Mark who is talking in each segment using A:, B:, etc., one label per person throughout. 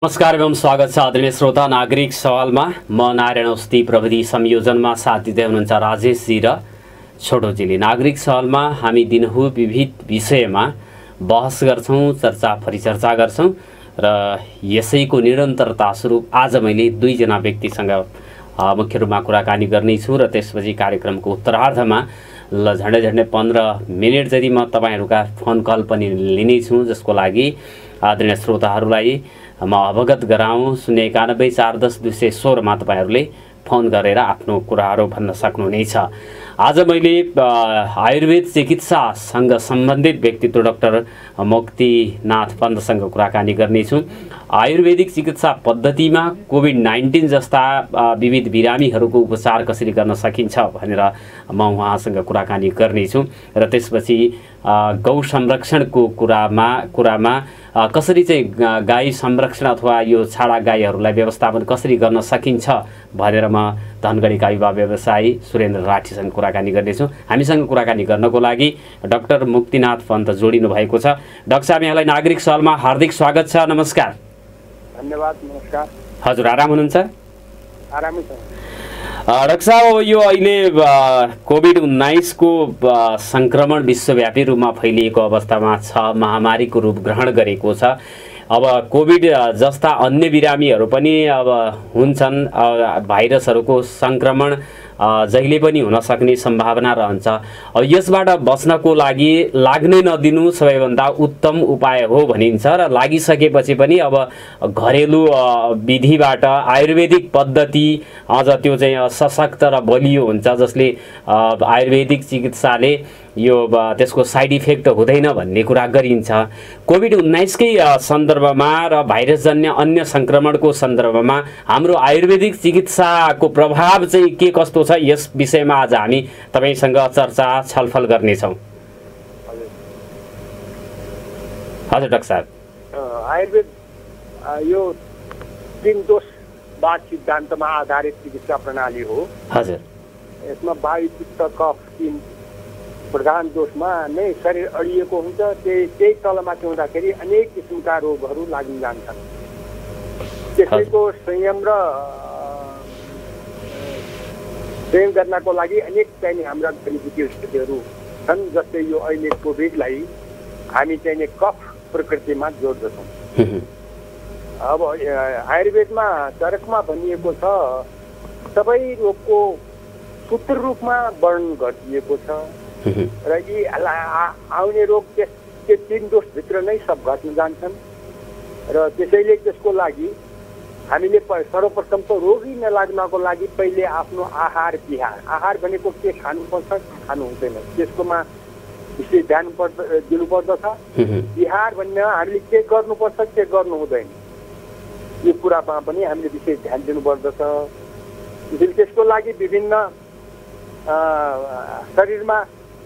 A: नमस्कार एवं स्वागत छ आदरणीय श्रोता नागरिक सवालमा। म नारायण औषधि प्रविधि संयोजनमा साथ दिँदै हुनुहुन्छ राजेशजी र छोटोजीले। नागरिक सवालमा हामी दिनहुँ विविध विषयमा बहस गर्छौँ, चर्चा परिचर्चा गर्छौँ र यसैको निरन्तरता स्वरूप आज मैले दुईजना व्यक्तिसँग मुख्य रूपमा कुराकानी गर्नेछु र त्यसपछि कार्यक्रमको उत्तरार्धमा झन्डै 15 मिनट जति म तपाईहरुका फोन कल पनि लिनेछु, जसको लागि आदरणीय श्रोताहरूलाई म अवगत गराउँ। 091410216 मा तपाईहरुले फोन गरेर आफ्नो कुराहरू भन्न सक्नुहुनेछ। आज मैले आयुर्वेद चिकित्सासँग सम्बन्धित व्यक्तित्व डाक्टर मुक्तिनाथ पन्तसँग कुराकानी गर्नेछु। आयुर्वेदिक चिकित्सा पद्धतिमा कोभिड-19 जस्ता विविध बिरामीहरूको उपचार कसरी गर्न सकिन्छ भनेर म उहाँसँग कुराकानी गर्नेछु र त्यसपछि गौ संरक्षणको कुरामा कसरी चाहिँ गाई संरक्षण अथवा यो छाडा गाईहरूलाई व्यवस्थापन कसरी गर्न सकिन्छ भनेर म धनगढीका युवा व्यवसायी सुरेन्द्र राठीसँग कुराकानी गर्नेछु। हामीसँग कुराकानी गर्नको लागि डाक्टर मुक्तिनाथ पन्त जोडिनु भएको छ। डाक्टर साहब, यहाँलाई नागरिक सवालमा हार्दिक स्वागत छ। नमस्कार।
B: धन्यवाद। नमस्कार।
A: हजुर, आराम हुनुहुन्छ?
B: आरामै छ।
A: डाक्टर साहब, यो अहिले कोभिड-19 को संक्रमण विश्वव्यापी रूपमा फैलिएको अवस्थामा छ, महामारीको रूप ग्रहण गरेको छ। अब कोभिड जस्ता अन्य बिरामीहरू पनि अब हुन्छन्। भाइरसहरूको संक्रमण जहिले पनि हुन सक्ने सम्भावना रहन्छ। अब यसबाट बच्नको लागि लाग्नै नदिनु सबैभन्दा उत्तम उपाय हो भनिन्छ र लागिसकेपछि पनि अब घरेलु विधिबाट आयुर्वेदिक पद्धति अझ त्यो चाहिँ सशक्त र बलियो हुन्छ, जसले आयुर्वेदिक चिकित्साले यो त्यसको साइड इफेक्ट हुँदैन भन्ने कुरा गरिन्छ। कोभिड-19 कै सन्दर्भमा र भाइरसजन्य अन्य संक्रमणको सन्दर्भमा हाम्रो आयुर्वेदिक चिकित्साको प्रभाव चाहिँ के कस्तो छ, यस विषयमा आज हामी तपाईसँग चर्चा छलफल गर्नेछौँ। हजुर डाक्टर साहब,
B: आयुर्वेद यो 3 दोषवाद सिद्धान्तमा आधारित चिकित्सा प्रणाली हो।
A: हजुर,
B: यसमा वायु, पित्त, कफ 3 प्रधान दोषमा नै शरीर अडिएको हुन्छ। त्यही तलमाथि हुँदाखेरि अनेक किसिमका रोगहरू लाग्न जान्छन्। त्यसैको संयम गर्नको लागि अनेक चाहिने हाम्रा जडीबुटी औषधिहरू छन्। जस्तै यो अहिले कोभिडलाई हामी चाहिने कफ प्रकृतिमा जोड्दछौँ। अब आयुर्वेदमा चरकमा भनिएको छ, सबै रोगको सूत्र रूपमा वर्णन गरिएको छ र यी आउने रोग त्यो 3 दोषभित्र नै सब घट्न जान्छन् र त्यसैले त्यसको लागि हामीले सर्वप्रथम त रोगी नलाग्नको लागि पहिले आफ्नो आहार विहार भनेको के खानुपर्छ, खानु हुँदैन, त्यसकोमा विशेष ध्यान दिनुपर्दछ। विहार भन्ने हामीले के गर्नुपर्छ, के गर्नु हुँदैन, यो कुरामा पनि हामीले विशेष ध्यान दिनुपर्दछ। त्यसैले त्यसको लागि विभिन्न शरीरमा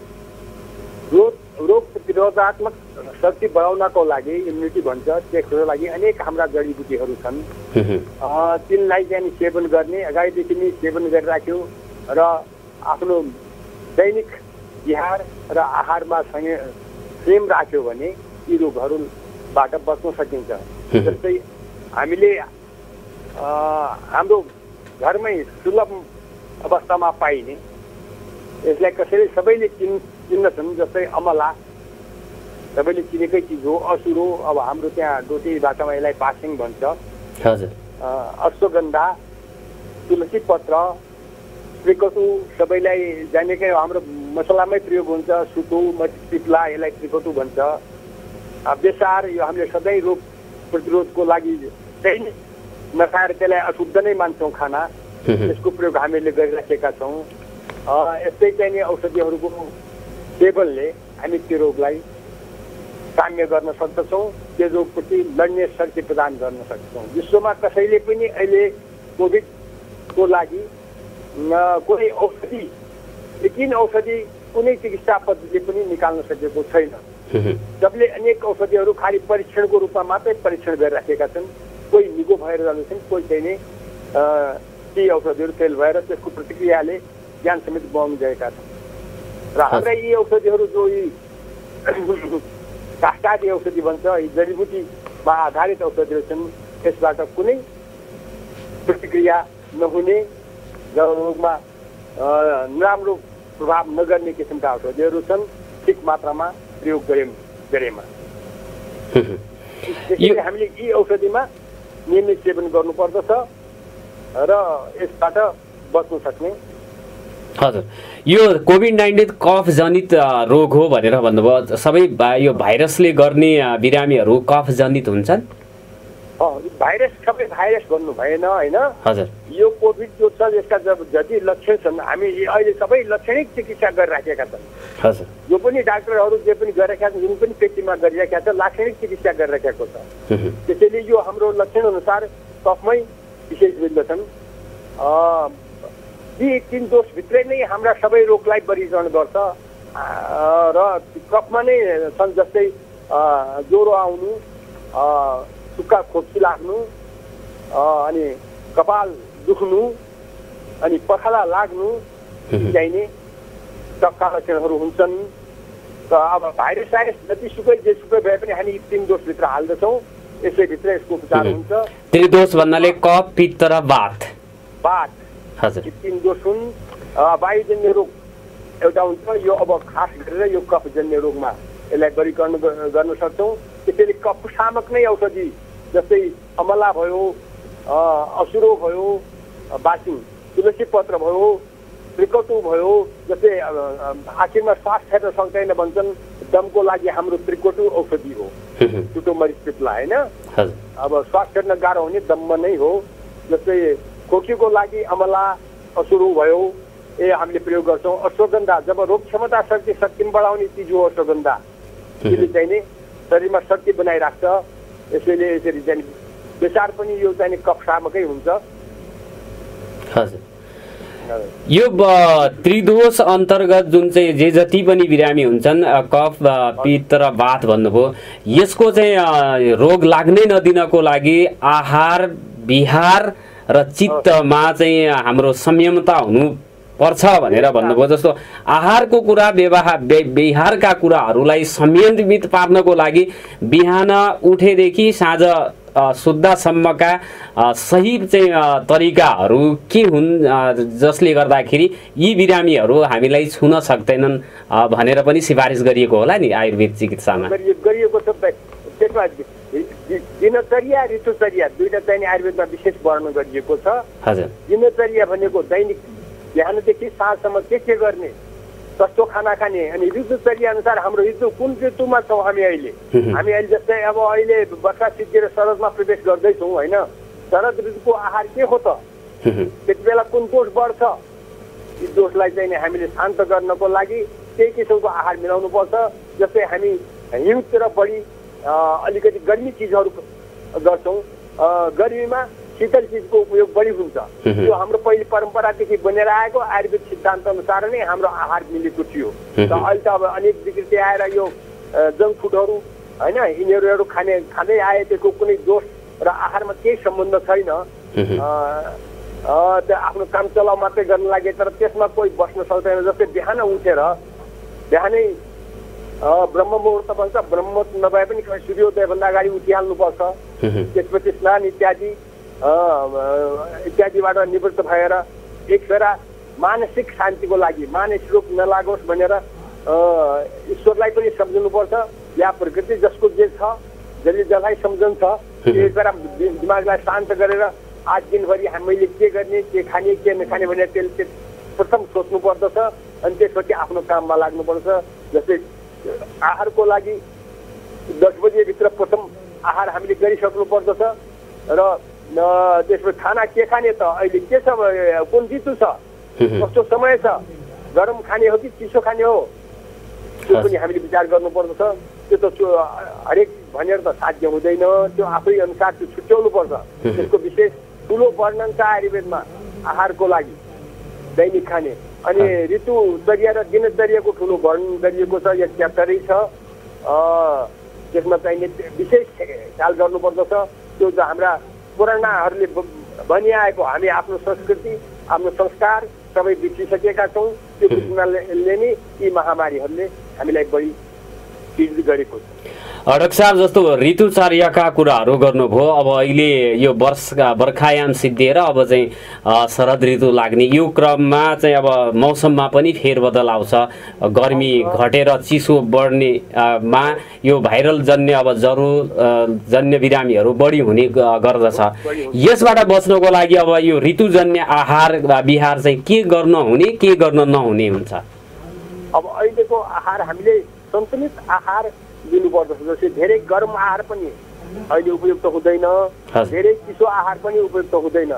B: रोग प्रतिरोधात्मक शक्ति बढाउनको लागि, इम्युनिटी भन्छ, त्यसको लागि अनेक हाम्रा जडीबुटीहरू छन्। तिनलाई चाहिँ सेवन गर्ने, अगाडिदेखि नै सेवन गरिराख्यो र आफ्नो दैनिक विहार र आहारमा संयम राख्यो भने यी रोगहरूबाट बच्न सकिन्छ। जस्तै हामीले हाम्रो घरमै सुलभ अवस्थामा पाइने, यसलाई कसैले सबैले चिन्दछन्, जस्तै अमला सबैले चिनेकै चिज हो। असुरो, अब हाम्रो त्यहाँ डोटी भाषामा यसलाई पासिङ भन्छ। अश्वगन्धा, तुलसी पत्र, त्रिकटु सबैलाई जानेकै हाम्रो मसलामै प्रयोग हुन्छ। सुतु, मटिप्ला, यसलाई त्रिकटु भन्छ। बेसार, यो हामीले सधैँ रोग प्रतिरोधको लागि दैनिक नखाएर त्यसलाई अशुद्ध नै मान्छौँ खाना, त्यसको प्रयोग हामीले गरिराखेका छौँ। यस्तै चाहिने औषधिहरूको सेवनले हामी त्यो रोगलाई साम्य गर्न सक्दछौँ, त्यो रोगप्रति लड्ने शक्ति प्रदान गर्न सक्छौँ। विश्वमा कसैले पनि अहिले कोभिडको लागि कुनै औषधि, लेकिन औषधि कुनै चिकित्सा पद्धति पनि निकाल्न सकेको छैन। सबले अनेक औषधिहरू खालि परीक्षणको रूपमा मात्रै परीक्षण गरिराखेका छन्। कोही निगो भएर जान्छन्, कोही चाहिँ ती औषधिहरू फेल भएर त्यसको प्रतिक्रियाले ज्यान समेत गुमाउन गएका छन्। र हाम्रा यी औषधिहरू जो यी काष्ठादी औषधि भन्छ, यी जडीबुटीमा आधारित औषधिहरू छन्, यसबाट कुनै प्रतिक्रिया नहुने र रोगमा नराम्रो प्रभाव नगर्ने किसिमका औषधिहरू छन् ठिक मात्रामा प्रयोग गरेमा। त्यसैले हामीले यी औषधिमा नियमित सेवन गर्नुपर्दछ र यसबाट बच्न सक्ने।
A: हजुर, यो कोभिड-19 कफ जनित रोग हो भनेर भन्नुभयो। सबै यो भाइरसले गर्ने बिरामीहरू कफ जनित हुन्छन्?
B: भाइरस सबै भाइरस भन्नु भएन होइन।
A: हजुर,
B: यो कोभिड जो छ यसका जति लक्षण छन् हामी अहिले सबै लक्षणिक चिकित्सा गरिराखेका छन्।
A: हजुर,
B: जो पनि डाक्टरहरू जे पनि गरिराखेका छन्, जुन पनि व्यक्तिमा गरिराखेका छ लाक्षणिक चिकित्सा गरिराखेको छ। त्यसैले यो हाम्रो लक्षण अनुसार कफमै विशेष मिल्दछन्। यी 3 दोषभित्रै नै हाम्रा सबै रोगलाई वर्गीकरण गर्छ र कफमा नै छन्, जस्तै ज्वरो आउनु, सुक्खा खोक्सी लाग्नु, अनि कपाल दुख्नु, अनि पखाला लाग्नु चाहिने सबका लक्षणहरू हुन्छन्। त अब भाइरस जतिसुकै जेसुकै भए पनि हामी 3 दोषभित्र हाल्दछौँ, यसैभित्र यसको उपचार हुन्छ।
A: 3 दोष भन्नाले कफ, पित्त र वात।
B: हजुर, 3 दोष हुन्। वायुजन्य रोग एउटा हुन्छ, यो अब खास गरेर यो कफजन्य रोगमा यसलाई वर्गीकरण गर्न सक्छौँ। त्यसैले कफ शामक नै औषधि जस्तै अमला भयो, असुरो भयो, बासिङ तुलसी पत्र भयो, त्रिकटु भयो, जस्तै आखिरमा श्वास फेर्न सक्दैन भन्छन्, दमको लागि हाम्रो त्रिकटु औषधि हो, टुटो मरिच पिप्ला होइन। अब श्वास फेर्न गाह्रो हुने दम्म नै हो। जस्तै खोकीको लागि अमला, असुरो भयो, हामीले प्रयोग गर्छौँ। अश्वगन्धा, जब रोग क्षमता शक्ति बढाउने चिज हो अश्वगन्धा, यसले चाहिँ नि शरीरमा शक्ति बनाइराख्छ। यसैले यसरी चाहिँ बेसार पनि यो चाहिँ कफ शामकै हुन्छ।
A: हजुर, यो त्रिदोष अन्तर्गत जुन चाहिँ जे जति पनि बिरामी हुन्छन्, कफ, पित्त र वात भन्नुभयो, यसको चाहिँ रोग लाग्नै नदिनको लागि आहार, विहार र चित्तमा चाहिँ हाम्रो संयमता हुनु पर्छ भनेर भन्नुभयो। जस्तो आहारको कुरा, व्यवहारका कुराहरूलाई संयमित पार्नको लागि बिहान उठेदेखि साँझ सुत्दासम्मका सही चाहिँ तरिकाहरू के हुन् जसले गर्दाखेरि यी बिरामीहरू हामीलाई छुन सक्दैनन् भनेर पनि सिफारिस गरिएको होला नि आयुर्वेद चिकित्सामा?
B: गरिएको छ। त्यसमा दिनचर्या, ऋतुचर्या दुईटा चाहिँ आयुर्वेदमा विशेष वर्णन गरिएको छ।
A: हजुर,
B: दिनचर्या भनेको दैनिक बिहानदेखि साँझसम्म के गर्ने, कस्तो खाना खाने, अनि ऋतुचर्या अनुसार हाम्रो ऋतु कुन ऋतुमा छौँ हामी अहिले जस्तै अब अहिले वर्षा सिद्धिएर शरदमा प्रवेश गर्दैछौँ होइन। शरद ऋतुको आहार के हो त, त्यति बेला कुन दोष बढ्छ, यी दोषलाई चाहिँ हामीले शान्त गर्नको लागि केही किसिमको आहार मिलाउनु पर्छ। जस्तै हामी हिउँतिर बढी अलिकति गर्मी चिजहरू गर्छौँ, गर्मीमा शीतल चिजको उपयोग बढी हुन्छ। यो हाम्रो पहिले परम्परादेखि बनेर आएको आयुर्वेद सिद्धान्त अनुसार नै हाम्रो आहार मिलेको थियो। त अहिले त अब अनेक विकृति आएर यो जङ्क फुडहरू होइन यिनीहरू खाँदै आए, त्यसको कुनै दोष र आहारमा केही सम्बन्ध छैन। आफ्नो काम चलाउ मात्रै गर्न लागि, तर त्यसमा कोही बस्न सक्दैन। जस्तै बिहान उठेर बिहानै ब्रह्म मुहुर्त भन्छ, ब्रह्म मुहुर्त नभए पनि सूर्योदयभन्दा अगाडि उठिहाल्नुपर्छ। त्यसपछि स्नान इत्यादिबाट निवृत्त भएर एक फेरा मानसिक शान्तिको लागि, मानसिक रोग नलागोस् भनेर ईश्वरलाई पनि सम्झनुपर्छ, या प्रकृति जसको जे छ जसले जसलाई सम्झन्छ एक फेरा दिमागलाई शान्त गरेर आज दिनभरि हामीले के गर्ने, के खाने, के नखाने भनेर त्यसले प्रथम सोच्नु पर्दछ। अनि त्यसपछि आफ्नो काममा लाग्नुपर्छ। जस्तै आहारको लागि 10 बजेभित्र प्रथम आहार हामीले गरिसक्नु पर्दछ। र त्यसपछि खाना के खाने त, अहिले के छ, कुन ऋतु छ, कस्तो समय छ, गरम खाने हो कि चिसो खाने हो, त्यो पनि हामीले विचार गर्नुपर्दछ। त्यो त हरेक भनेर त साध्य हुँदैन, त्यो आफै अनुसार त्यो छुट्याउनु पर्छ। त्यसको विशेष ठुलो वर्णन छ आयुर्वेदमा आहारको लागि, दैनिक खाने। अनि ऋतुचर्या र दिनचर्याको ठुलो वर्णन गरिएको छ, यो च्याप्टरै छ। त्यसमा चाहिँ विशेष ख्याल गर्नुपर्दछ। त्यो त हाम्रा पुरानाहरूले भनिआएको, हामी आफ्नो संस्कृति, आफ्नो संस्कार सबै बिर्सिसकेका छौँ। त्यो बिर्सिनाले नै यी महामारीहरूले हामीलाई बढी पीडित गरेको छ।
A: डाक्टर साहब जस्तो ऋतुचर्याका कुराहरू गर्नुभयो। अब अहिले यो बर्खायाम सिद्धिएर अब चाहिँ शरद ऋतु लाग्ने यो क्रममा चाहिँ अब मौसममा पनि फेरबदल आउँछ, गर्मी घटेर चिसो बढ्ने मा यो भाइरल जन्य अब ज्वरो जन्य बिरामीहरू बढी हुने गर्दछ। यसबाट बच्नको लागि अब यो ऋतुजन्य आहार विहार चाहिँ के गर्न हुने के गर्न नहुने हुन्छ?
B: अब अहिलेको आहार हामीले सन्तुलित आहार दिनुपर्दछ। जस्तै धेरै गरम आहार पनि अहिले उपयुक्त हुँदैन, धेरै चिसो आहार पनि उपयुक्त हुँदैन।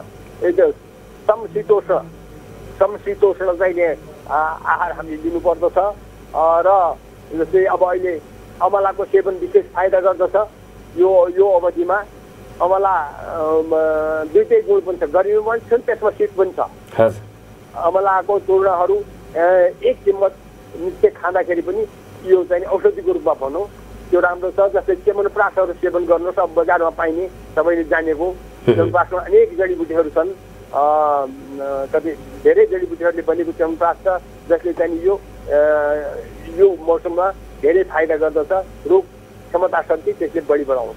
B: समशीतोष्ण चाहिने आहार हामीले दिनुपर्दछ। र जस्तै अब अहिले अमलाको सेवन विशेष फाइदा गर्दछ। यो अवधिमा अमला दुईटै गुण पनि छ, गर्मी पनि छ त्यसमा शीत पनि छ। अमलाको चूर्णहरू 1 चम्मच नित्य खाँदाखेरि पनि यो चाहिँ औषधिको रूपमा भनौँ त्यो राम्रो छ। जस्तै च्यवनप्रासहरू सेवन गर्नुहोस्। अब बजारमा पाइने सबैले जानेको च्यवनप्रासमा अनेक जडीबुटीहरू छन्। कति धेरै जडीबुटीहरूले बनेको च्यवनप्रास छ जसले चाहिँ यो मौसममा धेरै फाइदा गर्दछ। रोग क्षमता शक्ति त्यसले बढी बढाउँछ।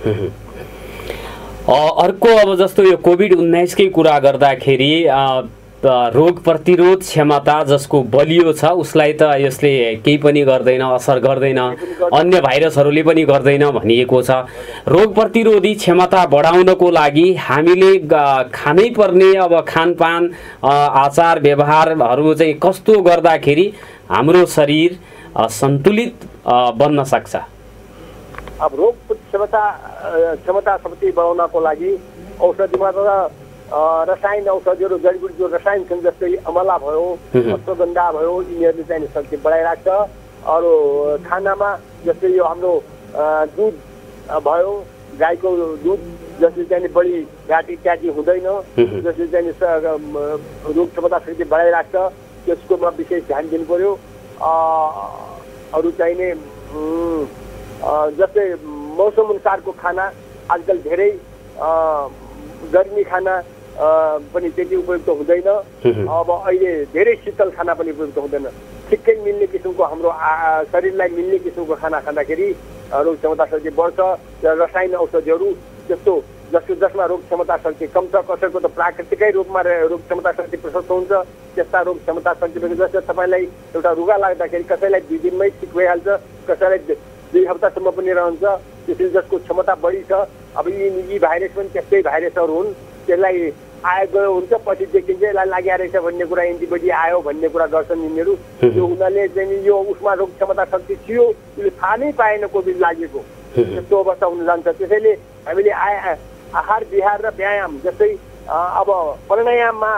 A: अर्को अब जस्तो यो कोभिड-19 कै कुरा गर्दाखेरि रोग प्रतिरोध क्षमता जसको बलियो छ उसलाई त यसले केही पनि गर्दैन, असर गर्दैन, अन्य भाइरसहरूले पनि गर्दैन भनिएको छ। रोग प्रतिरोधी क्षमता बढाउनको लागि हामीले खानै पर्ने अब खानपान आचार व्यवहारहरू चाहिँ कस्तो गर्दाखेरि हाम्रो शरीर सन्तुलित बन्न सक्छ?
B: अब रोग क्षमता शक्ति बढाउनको लागि औषधिमा त रसायन औषधिहरू जडीबुटी जो रसायन छन् जस्तै अमला भयो, अश्वगन्धा भयो, यिनीहरूले चाहिँ शक्ति बढाइराख्छ। अरू खानामा जस्तै यो हाम्रो दुध भयो, गाईको दुध जसले चाहिँ बढी घाँटी इत्यादि हुँदैन, जसले चाहिँ रोग क्षमता शक्ति बढाइराख्छ, त्यसकोमा विशेष ध्यान दिनु पर्यो। अरू चाहिने जस्तै मौसम अनुसारको खाना आजकल धेरै गर्मी खाना पनि त्यति उपयुक्त हुँदैन। अब अहिले धेरै शीतल खाना पनि उपयुक्त हुँदैन। ठिक्कै मिल्ने किसिमको हाम्रो शरीरलाई मिल्ने किसिमको खाना खाँदाखेरि रोग क्षमता शक्ति बढ्छ। रसायन औषधिहरू जसमा रोग क्षमता शक्ति कम छ, कसैको त प्राकृतिकै रूपमा रोग क्षमता शक्ति प्रशस्त हुन्छ, त्यस्ता रोग क्षमता शक्ति जस्तै तपाईँलाई एउटा रुगा लाग्दाखेरि कसैलाई 2 दिनमै ठिक भइहाल्छ, कसैलाई 2 हप्तासम्म पनि रहन्छ। त्यसैले जसको क्षमता बढी छ, अब यी भाइरस पनि त्यस्तै भाइरसहरू हुन्, त्यसलाई आयो गयो हुन्छ, पछि देखिन्छ यसलाई लाग्या रहेछ भन्ने कुरा, एन्टिबडी आयो भन्ने कुरा गर्छन् यिनीहरू। त्यो उनीहरूले चाहिँ यो उसमा रोग क्षमता शक्ति थियो, उसले थाहा नै पाएन कोभिड लागेको, त्यस्तो अवस्था हुन जान्छ। त्यसैले हामीले आहार विहार र व्यायाम जस्तै अब प्राणायाममा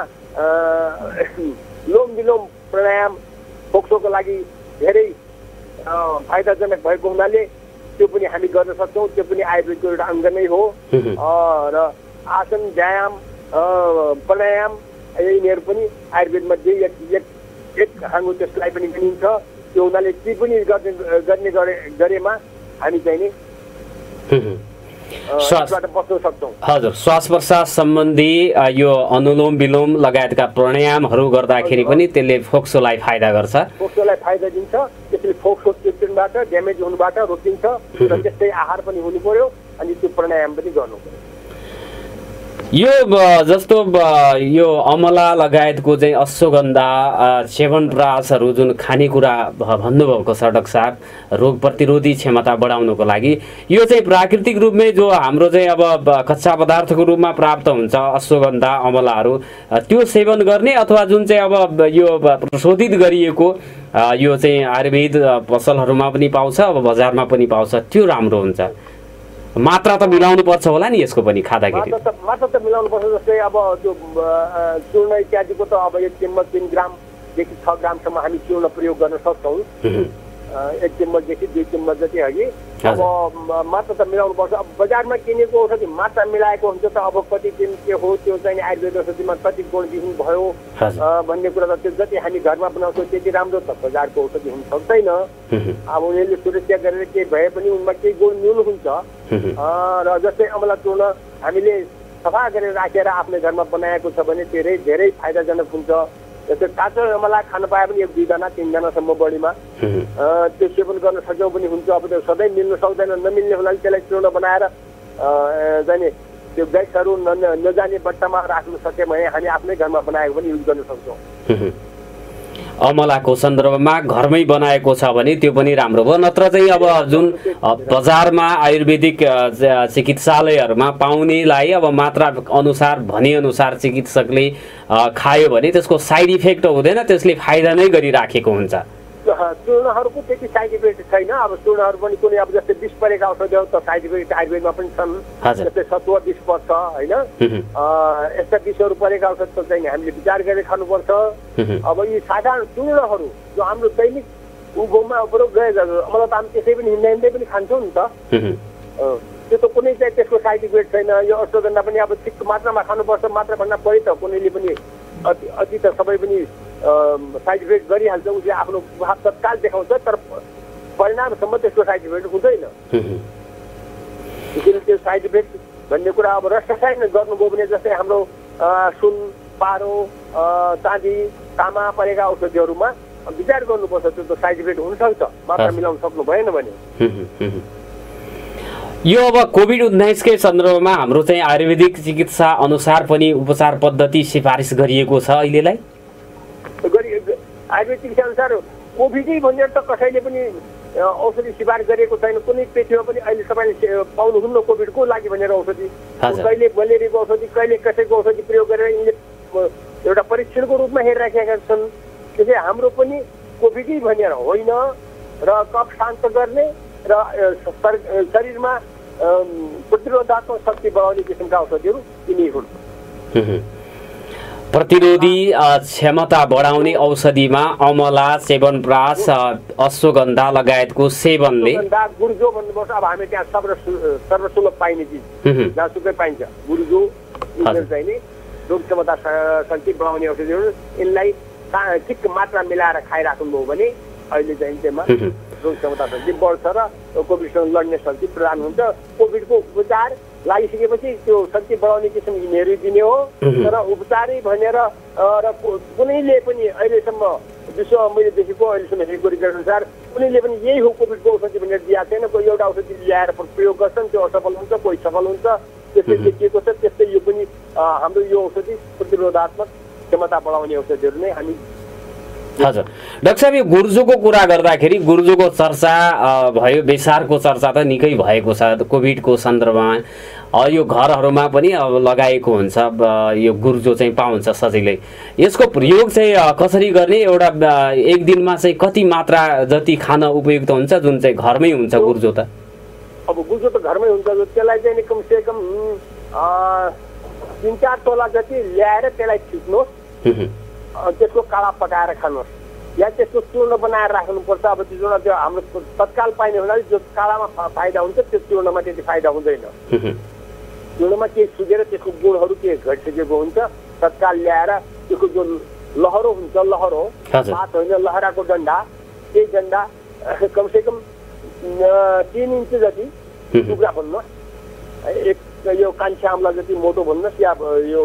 B: लोम विलोम प्राणायाम फोक्सोको लागि धेरै फाइदाजनक भएको हुनाले त्यो पनि हामी गर्न सक्छौँ। त्यो पनि आयुर्वेदको एउटा अङ्ग नै हो। र आसन व्यायाम प्राणायाम यिनीहरू पनि आयुर्वेदमध्ये एक हाङ्गो त्यसलाई पनि गनिन्छ। त्यो हुनाले ती पनि गर्ने गरेमा हामी चाहिँ नि बस्न सक्छौँ।
A: हजुर, श्वास प्रश्वास सम्बन्धी यो अनुलोम विलोम लगायतका प्राणायामहरू गर्दाखेरि पनि त्यसले फोक्सोलाई फाइदा गर्छ,
B: फोक्सोलाई फाइदा दिन्छ। त्यसले फोक्सो चिप्टिनबाट ड्यामेज हुनुबाट रोकिन्छ। र त्यस्तै आहार पनि हुनु पर्यो अनि त्यो प्राणायाम पनि गर्नु पर्यो।
A: यो जस्तो यो अमला लगायतको चाहिँ अश्वगन्धा च्यवनप्रासहरू जुन खानेकुरा भन्नुभएको छ डाक्टर साहब, रोग प्रतिरोधी क्षमता बढाउनको लागि यो चाहिँ प्राकृतिक रूपमै जो हाम्रो चाहिँ अब कच्चा पदार्थको रूपमा प्राप्त हुन्छ अश्वगन्धा अमलाहरू, त्यो सेवन गर्ने अथवा जुन चाहिँ अब यो प्रशोधित गरिएको यो चाहिँ आयुर्वेद पसलहरूमा पनि पाउँछ, अब बजारमा पनि पाउँछ, त्यो राम्रो हुन्छ? मात्रा त मिलाउनु पर्छ होला नि यसको पनि खाँदाखेरि?
B: मात्रा त मिलाउनु पर्छ। जस्तै अब त्यो चूर्ण इत्यादिको त अब 1 चम्मच 3 ग्रामदेखि 6 ग्रामसम्म हामी चूर्ण प्रयोग गर्न सक्छौँ। 1 चम्मचदेखि 2 चम्मच जति हगि। अब मात्रा त मिलाउनु पर्छ। अब बजारमा किनेको औषधि मात्रा मिलाएको हुन्छ त अब कति दिन के हो त्यो चाहिँ आयुर्वेद औषधिमा कति गुणविहीन भयो भन्ने कुरा त त्यो जति हामी घरमा बनाउँछौँ त्यति राम्रो त बजारको औषधि हुन सक्दैन। अब उनीहरूले सुरक्षा गरेर केही भए पनि उनमा केही गुण न्यून हुन्छ। र जस्तै अमला चूर्ण हामीले सफा गरेर राखेर आफ्नो घरमा बनाएको छ भने धेरै फाइदाजनक हुन्छ। त्यो काँचो अमला खान पाए पनि 1 2 जना 3 जनासम्म बढीमा त्यो सेवन गर्न सक्यौँ पनि हुन्छ। अब त्यो सधैँ मिल्न सक्दैन, नमिल्ने हुनाले त्यसलाई चूर्ण बनाएर जाने त्यो गैसहरू नजाने बट्टामा राख्न सक्यो भने हामी आफ्नै घरमा बनाएको पनि युज गर्न सक्छौँ।
A: अमलाको सन्दर्भमा घरमै बनाएको छ भने त्यो पनि राम्रो भयो। नत्र चाहिँ अब जुन बजारमा आयुर्वेदिक चिकित्सालयहरूमा पाउनेलाई अब मात्रा अनुसार भनेअनुसार चिकित्सकले खायो भने त्यसको साइड इफेक्ट हुँदैन, त्यसले फाइदा नै गरिराखेको हुन्छ।
B: चूर्णहरूको त्यति साइड इफेक्ट छैन। अब चूर्णहरू पनि कुनै अब जस्तै विष परेका औषधिहरू त साइड इफेक्ट आयुर्वेदमा पनि छन्। जस्तै सत्व विष पर्छ होइन, यस्ता विषहरू परेका औषध त चाहिँ हामीले विचार गरेर खानुपर्छ। अब यी साधारण चूर्णहरू जो हाम्रो दैनिक गाउँमा बरु गए मलाई त हामी त्यसै पनि हिँड्दै पनि खान्छौँ नि त, त्यो त कुनै चाहिँ त्यसको साइड इफेक्ट छैन। यो अश्वगन्धा पनि अब ठिक मात्रामा खानुपर्छ, मात्रा भन्दा बढी त कुनैले पनि अति त सबै पनि साइड इफेक्ट गरिहाल्छ। उसले आफ्नो प्रभाव तत्काल देखाउँछ, तर परिणामसम्म त्यसको साइड इफेक्ट हुँदैन। त्यसैले त्यो साइड इफेक्ट भन्ने कुरा अब रसायन गर्नुभयो भने जस्तै हाम्रो सुन, पारो, चाँदी, तामा परेका औषधिहरूमा विचार गर्नुपर्छ। त्यो त साइड इफेक्ट हुनसक्छ मात्रा मिलाउन सक्नु भएन भने।
A: यो अब कोभिड-19 कै सन्दर्भमा हाम्रो चाहिँ आयुर्वेदिक चिकित्सा अनुसार पनि उपचार पद्धति सिफारिस गरिएको छ अहिलेलाई।
B: आयुर्वेदिक चिकित्सा अनुसार कोभिडै भनेर त कसैले पनि औषधि सिफारिस गरेको छैन। कुनै पृथ्वीमा पनि अहिले तपाईँले पाउनुहुन्न कोभिडको लागि भनेर औषधि। कहिले मलेरियाको औषधि, कहिले कसैको औषधि प्रयोग गरेर यिनले एउटा परीक्षणको रूपमा हेरिराखेका छन्। त्यसै हाम्रो पनि कोभिडै भनेर होइन र कफ शान्त गर्ने र शरीरमा प्रतिरोधात्मक शक्ति बढाउने किसिमका औषधिहरू यिनी हुन्।
A: प्रतिरोधी क्षमता बढाउने औषधिमा अमला, च्यवनप्राश, अश्वगन्धा लगायतको सेवनले
B: गुर्जो भन्नुपर्छ। अब हामी त्यहाँ सर्वसुलभ पाइने चिज जहाँसुकै पाइन्छ गुर्जो चाहिने रोग क्षमता शक्ति बढाउने औषधिहरू। यिनलाई ठिक मात्रा मिलाएर खाइराख्नुभयो भने अहिले चाहिँ त्यसमा रोग क्षमता शक्ति बढ्छ र कोभिडसँग लड्ने शक्ति प्रदान हुन्छ। कोभिडको उपचार लागिसकेपछि त्यो शक्ति बढाउने किसिम यिनीहरू दिने हो, तर उपचारै भनेर र कुनैले पनि अहिलेसम्म विश्वमा मैले देखेको अहिलेसम्म हेरेको रिपोर्ट अनुसार कुनैले पनि यही हो कोभिडको औषधि भनेर दिएको छैन। कोही एउटा औषधि ल्याएर प्रयोग गर्छन्, त्यो असफल हुन्छ, कोही सफल हुन्छ। त्यस्तै देखिएको छ। त्यस्तै यो पनि हाम्रो यो औषधि प्रतिरोधात्मक क्षमता बढाउने औषधिहरू नै हामी।
A: हजुर डाक्टर साहब, यो गुर्जोको कुरा गर्दाखेरि गुर्जोको चर्चा भयो, बेसारको चर्चा त निकै भएको छ कोभिडको सन्दर्भमा। यो घरहरूमा पनि अब लगाएको हुन्छ, यो गुर्जो चाहिँ पाउँछ सजिलै। यसको प्रयोग चाहिँ कसरी गर्ने, एउटा एक दिनमा चाहिँ कति मात्रा जति खान उपयुक्त हुन्छ, जुन चाहिँ घरमै हुन्छ गुर्जो त?
B: अब गुर्जो त घरमै हुन्छ। त्यसलाई चाहिँ कमसेकम 3-4 तोला जति ल्याएर त्यसलाई छिट्नुहोस्, त्यसको काढा पकाएर खानुहोस् या त्यसको चूर्ण बनाएर राख्नुपर्छ। अब त्यो चूर्ण त्यो हाम्रो तत्काल पाइने हुनाले जो काढामा फाइदा हुन्छ त्यो चूर्णमा त्यति फाइदा हुँदैन। चूर्णमा केही सुकेर त्यसको गुणहरू के घटिसकेको हुन्छ। तत्काल ल्याएर त्यसको जो लहरो हुन्छ, लहरो पात होइन, लहराको डन्डा, त्यही डन्डा कमसेकम 3 इन्च जति टुक्रा भन्नुहोस्, एक यो कान्छी आम्ला जति मोटो भन्नुहोस् या यो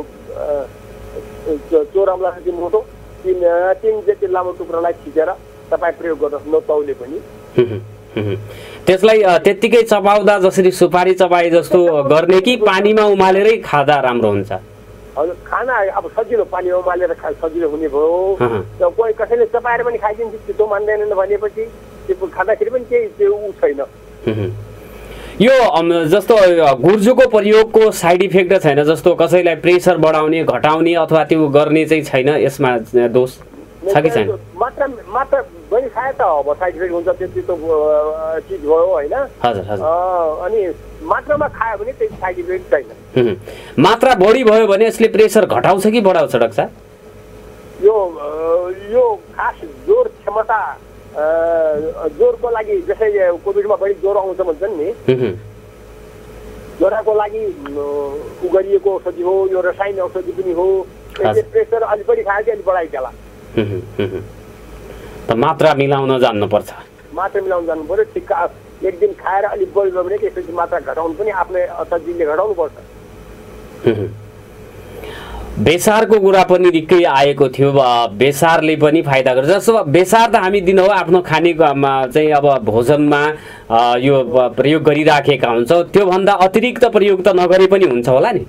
B: चोर अमला जति मोटो 3 जति लामो टुक्रालाई छिटेर तपाईँ प्रयोग गर्नुहोस्, नतौले पनि।
A: त्यसलाई त्यत्तिकै चपाउँदा जसरी सुपारी चपाए जस्तो गर्ने कि पानीमा उमालेरै खाँदा राम्रो हुन्छ?
B: हजुर, खाना अब सजिलो, पानीमा उमालेर सजिलो हुने भयो। कोही कसैले चपाएर पनि खाइदिन्छ, त्यो मान्दैनन् भनेपछि त्यो खाँदाखेरि पनि केही त्यो ऊ छैन।
A: यो जस्तो गुर्जोको प्रयोगको साइड इफेक्ट छैन, जस्तो कसैलाई प्रेसर बढाउने घटाउने अथवा त्यो गर्ने चाहिँ छैन, यसमा दोष छ कि छैन?
B: मात्रा बढी खाए त अब साइड इफेक्ट हुन्छ, त्यति त चिज भयो होइन।
A: हजुर हजुर।
B: अनि मात्रामा खायो भने त्यही साइड इफेक्ट छैन।
A: मात्रा बढी भयो भने यसले प्रेसर घटाउँछ कि बढाउँछ डाक्टर साहब?
B: यो खास जोर क्षमता जोरको लागि, जसै कोभिडमा बढी ज्वरो आउँछ भन्छन् नि, ज्वरोको लागि उ गरिएको औषधि हो, यो रसायनिक औषधि पनि हो। यसले प्रेसर अलिक बढी खायो कि अलिक बढाइदेला।
A: त मात्रा मिलाउन जान्नुपर्छ।
B: मात्रा मिलाउन जानु पर्यो। ठिक एक दिन खाएर अलिक बढी भयो भने त्यसपछि मात्रा घटाउनु पनि आफ्नै औषधिले घटाउनु पर्छ।
A: बेसारको कुरा पनि निकै आएको थियो। बेसारले पनि फाइदा गर्छ। जस्तो बेसार त हामी दिनहुँ आफ्नो खानेमा चाहिँ अब भोजनमा यो प्रयोग गरिराखेका हुन्छौँ, त्योभन्दा अतिरिक्त प्रयोग त नगरे पनि हुन्छ होला नि?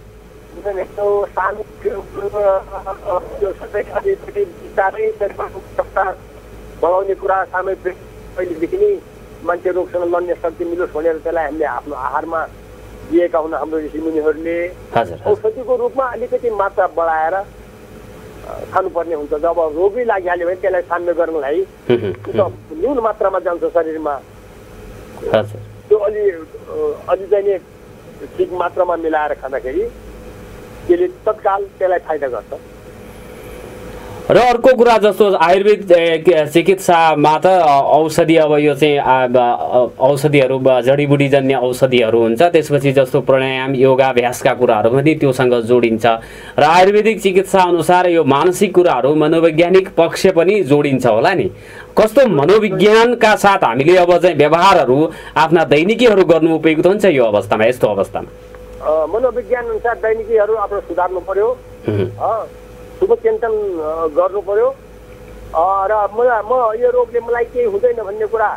B: बढाउने कुरा सामूहिक पहिलेदेखि नै मान्छे रोगसँग लड्ने शक्ति मिलोस् भनेर त्यसलाई हामीले आफ्नो आहारमा दिएका हुन् हाम्रो ऋषिमुनिहरूले। औषधिको रूपमा अलिकति मात्रा बढाएर खानुपर्ने हुन्छ। जब रोगै लागिहाल्यो भने त्यसलाई साम्य गर्नलाई न्यून मात्रामा जान्छ शरीरमा, त्यो अलि चाहिँ ठिक मात्रामा मिलाएर खाँदाखेरि त्यसले तत्काल त्यसलाई फाइदा गर्छ।
A: र अर्को कुरा जस्तो आयुर्वेद चिकित्सामा त औषधि अब यो चाहिँ औषधिहरू जडीबुटीजन्य औषधिहरू हुन्छ, त्यसपछि जस्तो प्राणायाम योगाभ्यासका कुराहरू पनि त्योसँग जोडिन्छ र आयुर्वेदिक चिकित्सा अनुसार यो मानसिक कुराहरू मनोवैज्ञानिक पक्ष पनि जोडिन्छ होला नि? कस्तो मनोविज्ञानका साथ हामीले अब चाहिँ व्यवहारहरू आफ्ना दैनिकीहरू गर्नु उपयुक्त हुन्छ यो अवस्थामा? यस्तो अवस्थामा
B: मनोविज्ञान अनुसार दैनिकीहरू आफ्नो सुधार्नु पर्यो, शुभ चिन्तन गर्नु पर्यो र म यो रोगले मलाई केही हुँदैन भन्ने कुरा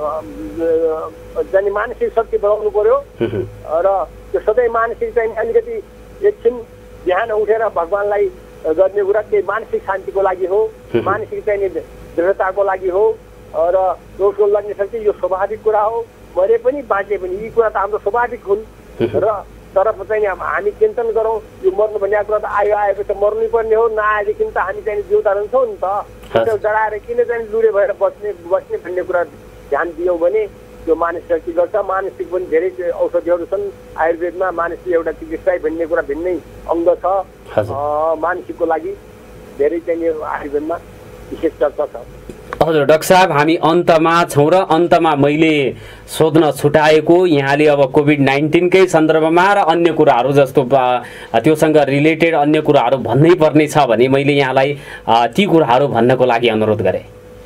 B: जाने मानसिक शक्ति बढाउनु पर्यो र त्यो सधैँ मानसिक चाहिँ अलिकति एकछिन बिहान उठेर भगवान्लाई गर्ने कुरा त्यही मानसिक शान्तिको लागि हो, मानसिक चाहिँ दृढताको लागि हो र रोगको लड्ने शक्ति यो स्वाभाविक कुरा हो। मरे पनि बाँचे पनि यी कुरा त हाम्रो स्वाभाविक हुन् र तर चाहिँ हामी चिन्तन गरौँ यो मर्नु भन्ने कुरा त आएपछि मर्नै पर्ने हो, नआएदेखि त हामी चाहिँ जिउँदा रहन्छौँ नि त, डराएर किन चाहिँ लुरे भएर बस्ने भन्ने कुरा ध्यान दियौँ भने त्यो मानसिक शक्ति गर्छ। मानसिक पनि धेरै औषधिहरू छन् आयुर्वेदमा, मानसिक एउटा चिकित्सा भन्ने कुरा भिन्नै अङ्ग छ। मानसिकको लागि धेरै चाहिँ आयुर्वेदमा विशेष चर्चा छ।
A: हजुर डाक्टर साहब, हामी अन्तमा छौँ र अन्तमा मैले सोध्न छुटाएको यहाँले अब कोभिड-19कै सन्दर्भमा र अन्य कुराहरू जस्तो त्योसँग रिलेटेड अन्य कुराहरू भन्नै पर्ने छ भने मैले यहाँलाई ती कुराहरू भन्नको लागि अनुरोध गरेँ।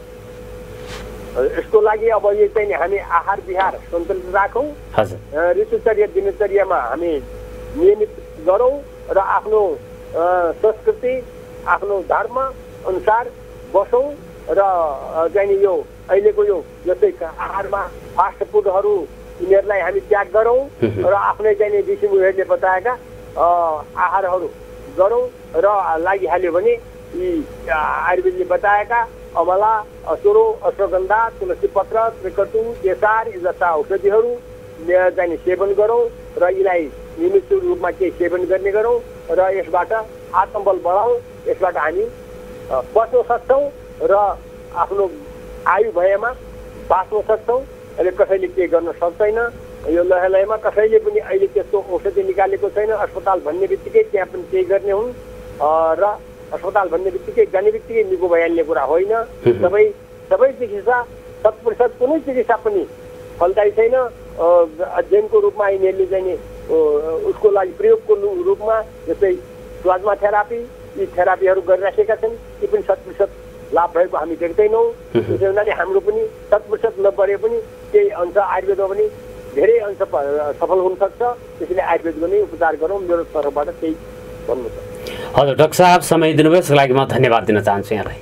B: यसको लागि अब यो चाहिँ हामी आहार विहार सन्तुलित राखौँ, ऋतुचर्या दिनचर्यामा हामी नियमित गरौँ र आफ्नो संस्कृति आफ्नो धर्म अनुसार बसौँ र चाहिँ यो अहिलेको यो जस्तै आहारमा फास्ट फुडहरू यिनीहरूलाई हामी त्याग गरौँ र आफ्नै चाहिँ ऋषिमुनिहरूले बताएका आहारहरू गरौँ र लागिहाल्यो भने यी आयुर्वेदले बताएका अमला, असुरो, अश्वगन्धा, तुलसी पत्र, त्रिकटु, केसार यी जस्ता औषधिहरू चाहिँ सेवन गरौँ र यिलाई नियमित रूपमा केही सेवन गर्ने गरौँ र यसबाट आत्मबल बढाउँ। यसबाट हामी बच्न सक्छौँ र आफ्नो आयु भएमा बाँच्न सक्छौँ। अहिले कसैले केही गर्न सक्दैन, यो लयमा कसैले पनि अहिले त्यस्तो औषधि निकालेको छैन। अस्पताल भन्ने बित्तिकै त्यहाँ पनि केही गर्ने हुन् र अस्पताल भन्ने बित्तिकै जाने बित्तिकै निको भइहाल्ने कुरा होइन। सबै चिकित्सा 100% कुनै चिकित्सा पनि फलदायी छैन। अध्ययनको रूपमा यिनीहरूले चाहिँ उसको लागि प्रयोगको रूपमा जस्तै प्लाज्मा थेरापी यी थेरापीहरू गरिराखेका छन्, ती पनि 100% लाभ भएको हामी देख्दैनौँ। त्यसै हुनाले हाम्रो पनि 100% नपरे पनि केही अंश आयुर्वेदमा पनि धेरै अंश सफल हुन सक्छ। त्यसैले आयुर्वेदको नै उपचार गरौँ, मेरो तर्फबाट त्यही भन्नु छ।
A: हजुर डाक्टर साहब, समय दिनुभयो यसको लागि म धन्यवाद दिन चाहन्छु यहाँलाई।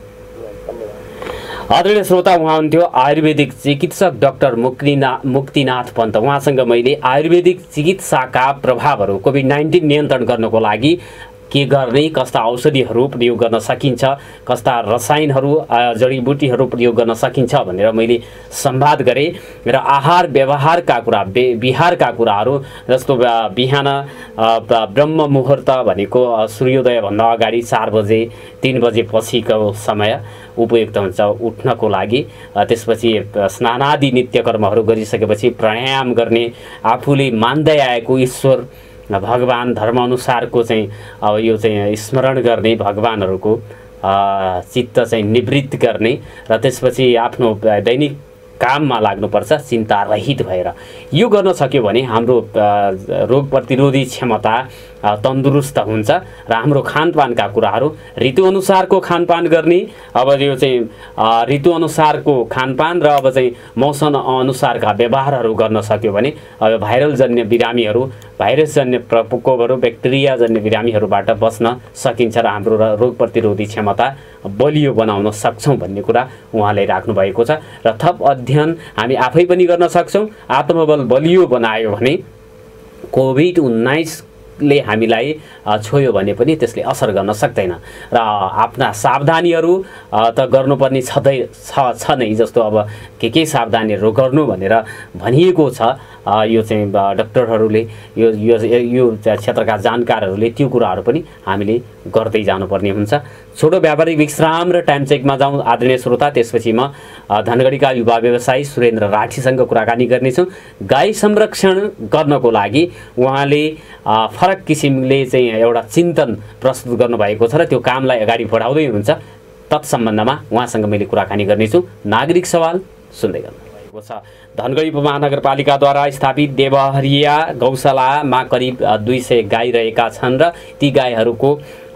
A: आदरणीय श्रोता, उहाँ हुन्थ्यो आयुर्वेदिक चिकित्सक डाक्टर मुक्तिनाथ पन्त। उहाँसँग मैले आयुर्वेदिक चिकित्साका प्रभावहरू कोभिड-19 नियन्त्रण गर्नको लागि के गर्ने, कस्ता औषधिहरू प्रयोग गर्न सकिन्छ, कस्ता रसायनहरू जडीबुटीहरू प्रयोग गर्न सकिन्छ भनेर मैले संवाद गरेँ र आहार व्यवहारका कुरा विहारका कुराहरू जस्तो बिहान ब्रह्म मुहुर्त भनेको सूर्योदयभन्दा अगाडि 4 बजे 3 बजे पछिको समय उपयुक्त हुन्छ उठ्नको लागि। त्यसपछि स्नानादि नित्यकर्महरू गरिसकेपछि प्राणायाम गर्ने, आफूले मान्दै आएको ईश्वर भगवान धर्मअनुसारको चाहिँ अब यो चाहिँ स्मरण गर्ने, भगवानहरूको चित्त चाहिँ निवृत्त गर्ने र त्यसपछि आफ्नो दैनिक काममा लाग्नुपर्छ चिन्ता रहित भएर। यो गर्न सक्यो भने हाम्रो रोग प्रतिरोधी क्षमता तन्दुरुस्त हुन्छ र हाम्रो खानपानका कुराहरू ऋतुअनुसारको खानपान गर्ने, अब यो चाहिँ ऋतुअनुसारको खानपान र अब चाहिँ मौसम अनुसारका व्यवहारहरू गर्न सक्यो भने अब भाइरलजन्य बिरामीहरू, भाइरसजन्य प्रकोपहरू, ब्याक्टेरियाजन्य बिरामीहरूबाट बच्न सकिन्छ र हाम्रो रोग प्रतिरोधी क्षमता बलियो बनाउन सक्छौँ भन्ने कुरा उहाँले राख्नु भएको छ। र थप अध्ययन हामी आफै पनि गर्न सक्छौँ। आत्मबल बलियो बनायो भने कोभिड-19ले हामीलाई छोयो भने पनि त्यसले असर गर्न सक्दैन र आफ्ना सावधानीहरू त गर्नुपर्ने छ नै, जस्तो अब के सावधानीहरू गर्नु भनेर भनिएको छ। यो चाहिँ डाक्टरहरूले, यो क्षेत्रका जानकारहरूले त्यो कुराहरू पनि हामीले गर्दै जानुपर्ने हुन्छ। छोटो व्यापारिक विश्राम र टाइम चेकमा जाउँ आदरणीय श्रोता। त्यसपछि म धनगढीका युवा व्यवसायी सुरेन्द्र राठीसँग कुराकानी गर्नेछु। गाई संरक्षण गर्नको लागि उहाँले फरक किसिमले चाहिँ एउटा चिन्तन प्रस्तुत गर्नुभएको छ र त्यो कामलाई अगाडि बढाउँदै हुनुहुन्छ। तत्सम्बन्धमा उहाँसँग मैले कुराकानी गर्नेछु। नागरिक सवाल सुन्दै गर्नुभएको छ। धनगढी उपमहानगरपालिकाद्वारा स्थापित देवहरिया गौशालामा करिब 200 गाई रहेका छन् र ती गाईहरूको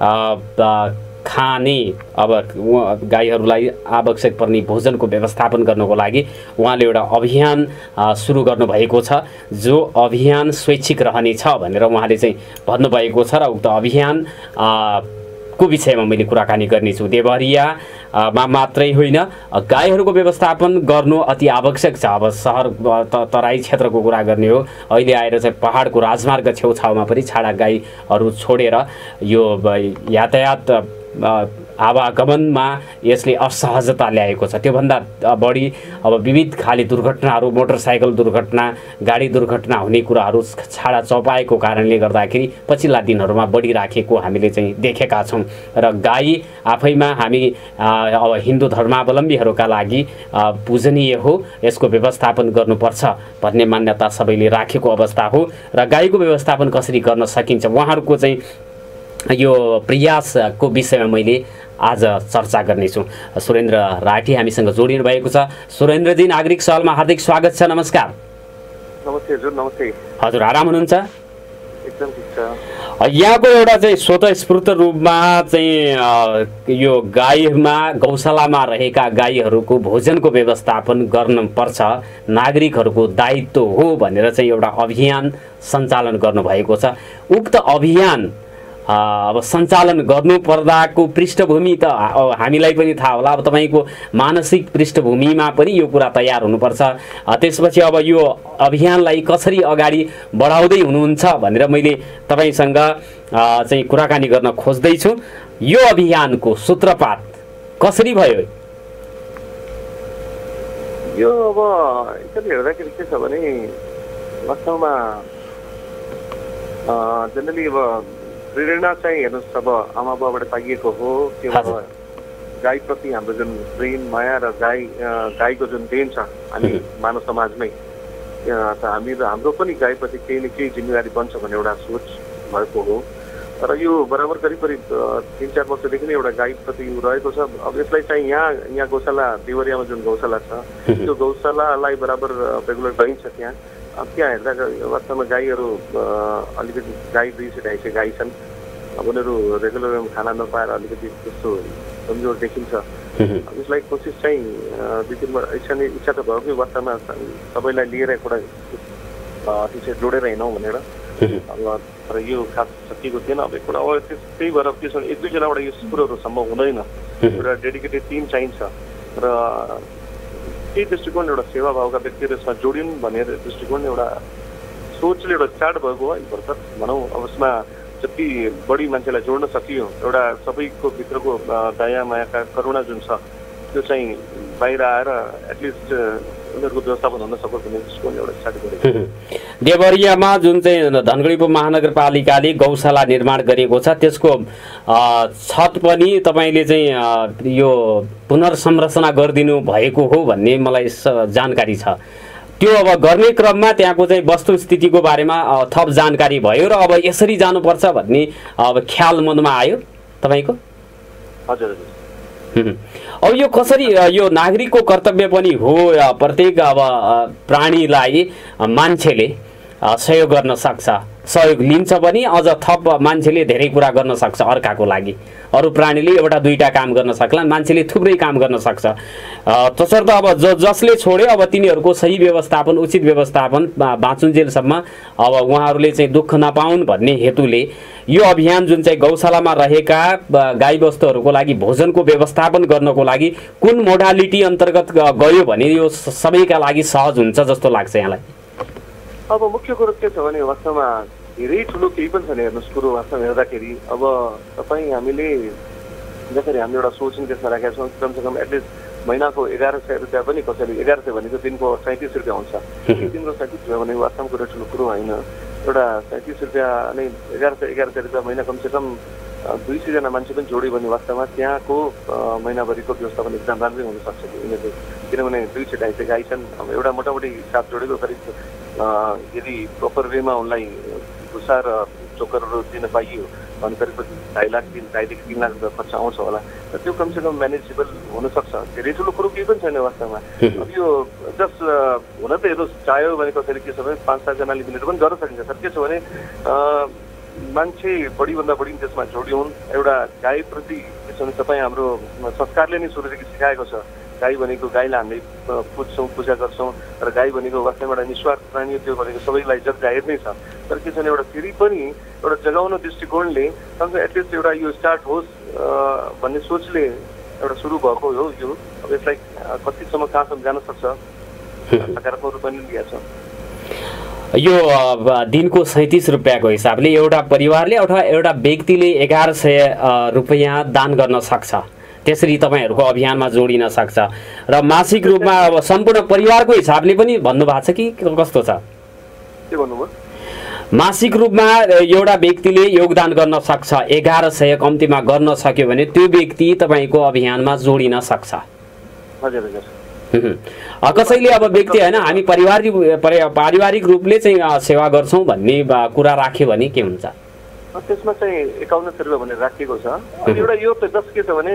A: खाने, अब गाईहरूलाई आवश्यक पर्ने भोजनको व्यवस्थापन गर्नको लागि उहाँले एउटा अभियान सुरु गर्नुभएको छ, जो अभियान स्वैच्छिक रहनेछ भनेर उहाँले चाहिँ भन्नुभएको छ। र उक्त अभियान को विषयमा मैले कुराकानी गर्नेछु। देवहरियामा मात्रै होइन, गाईहरूको व्यवस्थापन गर्नु अति आवश्यक छ। अब सहर तराई क्षेत्रको कुरा गर्ने हो, अहिले आएर चाहिँ पहाडको राजमार्ग छेउछाउमा पनि छाडा गाईहरू छोडेर यो यातायात आवागमनमा यसले असहजता ल्याएको छ। त्योभन्दा बढी अब विविध खाले दुर्घटनाहरू, मोटरसाइकल दुर्घटना, गाडी दुर्घटना हुने कुराहरू छाडा चौपाएको कारणले गर्दाखेरि पछिल्ला दिनहरूमा बढिराखेको हामीले चाहिँ देखेका छौँ। र गाई आफैमा हामी अब हिन्दू धर्मावलम्बीहरूका लागि पूजनीय हो, यसको व्यवस्थापन गर्नुपर्छ भन्ने मान्यता सबैले राखेको अवस्था हो। र गाईको व्यवस्थापन कसरी गर्न सकिन्छ, उहाँहरूको चाहिँ यो प्रयासको विषयमा मैले आज चर्चा गर्नेछु। सुरेन्द्र राठी हामीसँग जोडिनु भएको छ। सुरेन्द्रजी, नागरिक सवालमा हार्दिक स्वागत छ। नमस्कार।
B: नमस्ते हजुर। नमस्ते
A: हजुर, आराम हुनुहुन्छ?
B: एकदम ठिक छ।
A: यहाँको एउटा चाहिँ स्वतःस्फूर्त रूपमा चाहिँ यो गाईमा, गौशालामा रहेका गाईहरूको भोजनको व्यवस्थापन गर्नुपर्छ, नागरिकहरूको दायित्व हो भनेर चाहिँ एउटा अभियान सञ्चालन गर्नुभएको छ। उक्त अभियान अब सञ्चालन गर्नुपर्दाको पृष्ठभूमि त हामीलाई पनि थाहा होला। अब तपाईँको मानसिक पृष्ठभूमिमा पनि यो कुरा तयार हुनुपर्छ। त्यसपछि अब यो अभियानलाई कसरी अगाडि बढाउँदै हुनुहुन्छ भनेर मैले तपाईँसँग चाहिँ कुराकानी गर्न खोज्दैछु। यो अभियानको सूत्रपात कसरी भयो?
B: यो अब यसरी हेर्दाखेरि के छ भने वास्तवमा जेनरली अब प्रेरणा चाहिँ हेर्नुहोस्, अब आमा बाबाबाट पाइएको हो। त्यो गाईप्रति हाम्रो जुन प्रेम, माया र गाईको जुन देन छ हामी मानव समाजमै, हाम्रो पनि गाईप्रति केही न केही जिम्मेवारी बन्छ भन्ने एउटा सोच भएको हो। तर यो बराबर करिब 3-4 वर्षदेखि नै एउटा गाईप्रति रहेको छ। अब यसलाई चाहिँ यहाँ गौशाला देवरियामा जुन गौशाला छ, त्यो गौशालालाई बराबर रेगुलर गरिन्छ। त्यहाँ हेर्दा वास्तवमा गाईहरू अलिकति 200-250 गाई छन्। अब उनीहरू रेगुलर खाना नपाएर अलिकति त्यस्तो कमजोर देखिन्छ। यसलाई कोसिस चाहिँ 2-3 इच्छा त भयो कि वास्तवमा सबैलाई लिएर एउटा त्यसरी जोडेर हिँडौँ भनेर। अब तर यो खास सकिएको थिएन। अब एकपल्ट अब त्यही भएर त्यसमा 1-2जनाबाट यो कुरोहरू सम्भव हुँदैन। एउटा डेडिकेटेड टिम चाहिन्छ र त्यही दृष्टिकोण एउटा सेवाभावका व्यक्तिहरूसँग जोडिन् भन्ने दृष्टिकोण एउटा सोचले एउटा स्टार्ट भएको हो भर्खर भनौँ। अब उसमा जति बढी मान्छेलाई जोड्न सकियो, एउटा सबैको भित्रको दया मायाका करुणा जुन छ त्यो चाहिँ बाहिर आएर एटलिस्ट उनीहरूको व्यवस्थापन हुन सकोस् भन्ने दृष्टिकोण एउटा स्टार्ट गरेको।
A: देवरियामा जुन चाहिँ धनगढी उपमहानगरपालिकाले गौशाला निर्माण गरेको छ, त्यसको छत पनि तपाईँले चाहिँ यो पुनर्संरचना गरिदिनु भएको हो भन्ने मलाई जानकारी छ। त्यो अब गर्ने क्रममा त्यहाँको चाहिँ वस्तुस्थितिको बारेमा थप जानकारी भयो र अब यसरी जानुपर्छ भन्ने अब ख्याल मनमा आयो तपाईँको?
B: हजुर।
A: अब यो कसरी, यो नागरिकको कर्तव्य पनि हो प्रत्येक अब प्राणीलाई मान्छेले सहयोग गर्न सक्छ, सहयोग लिन्छ पनि अझ थप मान्छेले धेरै कुरा गर्न सक्छ अर्काको लागि। अरू प्राणीले एउटा दुईटा काम गर्न सक्लान्, मान्छेले थुप्रै काम गर्न सक्छ। तसर्थ अब जसले छोड्यो अब तिनीहरूको सही व्यवस्थापन, उचित व्यवस्थापन बाँचुन्जेलसम्म अब उहाँहरूले चाहिँ दुःख नपाउन् भन्ने हेतुले यो अभियान जुन चाहिँ गौशालामा रहेका गाईबस्तुहरूको लागि भोजनको व्यवस्थापन गर्नको लागि कुन मोडालिटी अन्तर्गत गयो भने यो सबैका लागि सहज हुन्छ जस्तो लाग्छ यहाँलाई?
C: अब मुख्य कुरो के छ भने वास्तवमा धेरै ठुलो केही पनि छैन। हेर्नुहोस्, कुरो वास्तवमा हेर्दाखेरि अब तपाईँ हामीले जसरी हामीले एउटा सोच त्यसमा राखेका छौँ, कमसेकम एटलिस्ट महिनाको 1100 रुपियाँ पनि कसैले 1100 भनेको दिनको 37 रुपियाँ हुन्छ। दिनको 37 रुपियाँ भनेको वास्तवमा कुरो ठुलो कुरो होइन। एउटा 37 रुपियाँ नै 1100 रुपियाँ महिना कमसेकम 200 जना मान्छे पनि जोड्यो भने वास्तवमा त्यहाँको महिनाभरिको व्यवस्थापन एकदम राम्रै हुनसक्छ उनीहरूले। किनभने 200-250 गाई छन्। अब एउटा मोटामोटी हिसाब जोडेको करिब यदि प्रपर वेमा उनलाई भुसा र चोकरहरू दिन पाइयो भने करिब 2.5 लाख 2.5 देखि 3 लाख रुपियाँ खर्च आउँछ होला। र त्यो कमसेकम म्यानेजेबल हुनसक्छ। धेरै ठुलो कुरो केही पनि छैन वास्तवमा। अब यो जस्ट हुन त हेर्नुहोस्, चाह्यो भने कसैले के छ भने 5-7 जनाले मिलेर पनि गर्न सकिन्छ। तर के छ भने मान्छे बढीभन्दा बढी त्यसमा जोडिउन्। एउटा गाईप्रति के छ भने तपाईँ हाम्रो संस्कारले नै सुरुदेखि सिकाएको छ, गाई भनेको गाईलाई हामीले पुज्छौँ, पूजा गर्छौँ। र गाई भनेको वास्तवमा एउटा निस्वार्थ प्राणी हो। त्यो भनेको सबैलाई जग जाहेर नै छ। तर के छ भने एउटा फेरि पनि एउटा जगाउन दृष्टिकोणले कमसे एटलिस्ट एउटा यो स्टार्ट होस् भन्ने सोचले एउटा सुरु भएको हो। यो अब यसलाई कतिसम्म कहाँसम्म जान सक्छ सकारात्मक रूपमा पनि लिएको छ।
A: यो दिनको 37 रुपियाँको हिसाबले एउटा परिवारले अथवा एउटा व्यक्तिले 1100 रुपियाँ दान गर्न सक्छ। त्यसरी तपाईँहरूको अभियानमा जोडिन सक्छ। र मासिक रूपमा अब सम्पूर्ण परिवारको हिसाबले पनि भन्नुभएको छ कि कस्तो छ?
C: के भन्नुभयो?
A: मासिक रूपमा एउटा व्यक्तिले योगदान गर्न सक्छ, 1100 कम्तीमा गर्न सक्यो भने त्यो व्यक्ति तपाईँको अभियानमा जोडिन सक्छ।
C: हजुर हजुर।
A: कसैले अब व्यक्ति होइन हामी पारिवारिक रूपले चाहिँ सेवा गर्छौँ भन्ने कुरा राख्यो भने के हुन्छ?
C: त्यसमा चाहिँ 5100 रुपियाँ भनेर राखिएको छ। एउटा यो जस्ट के छ भने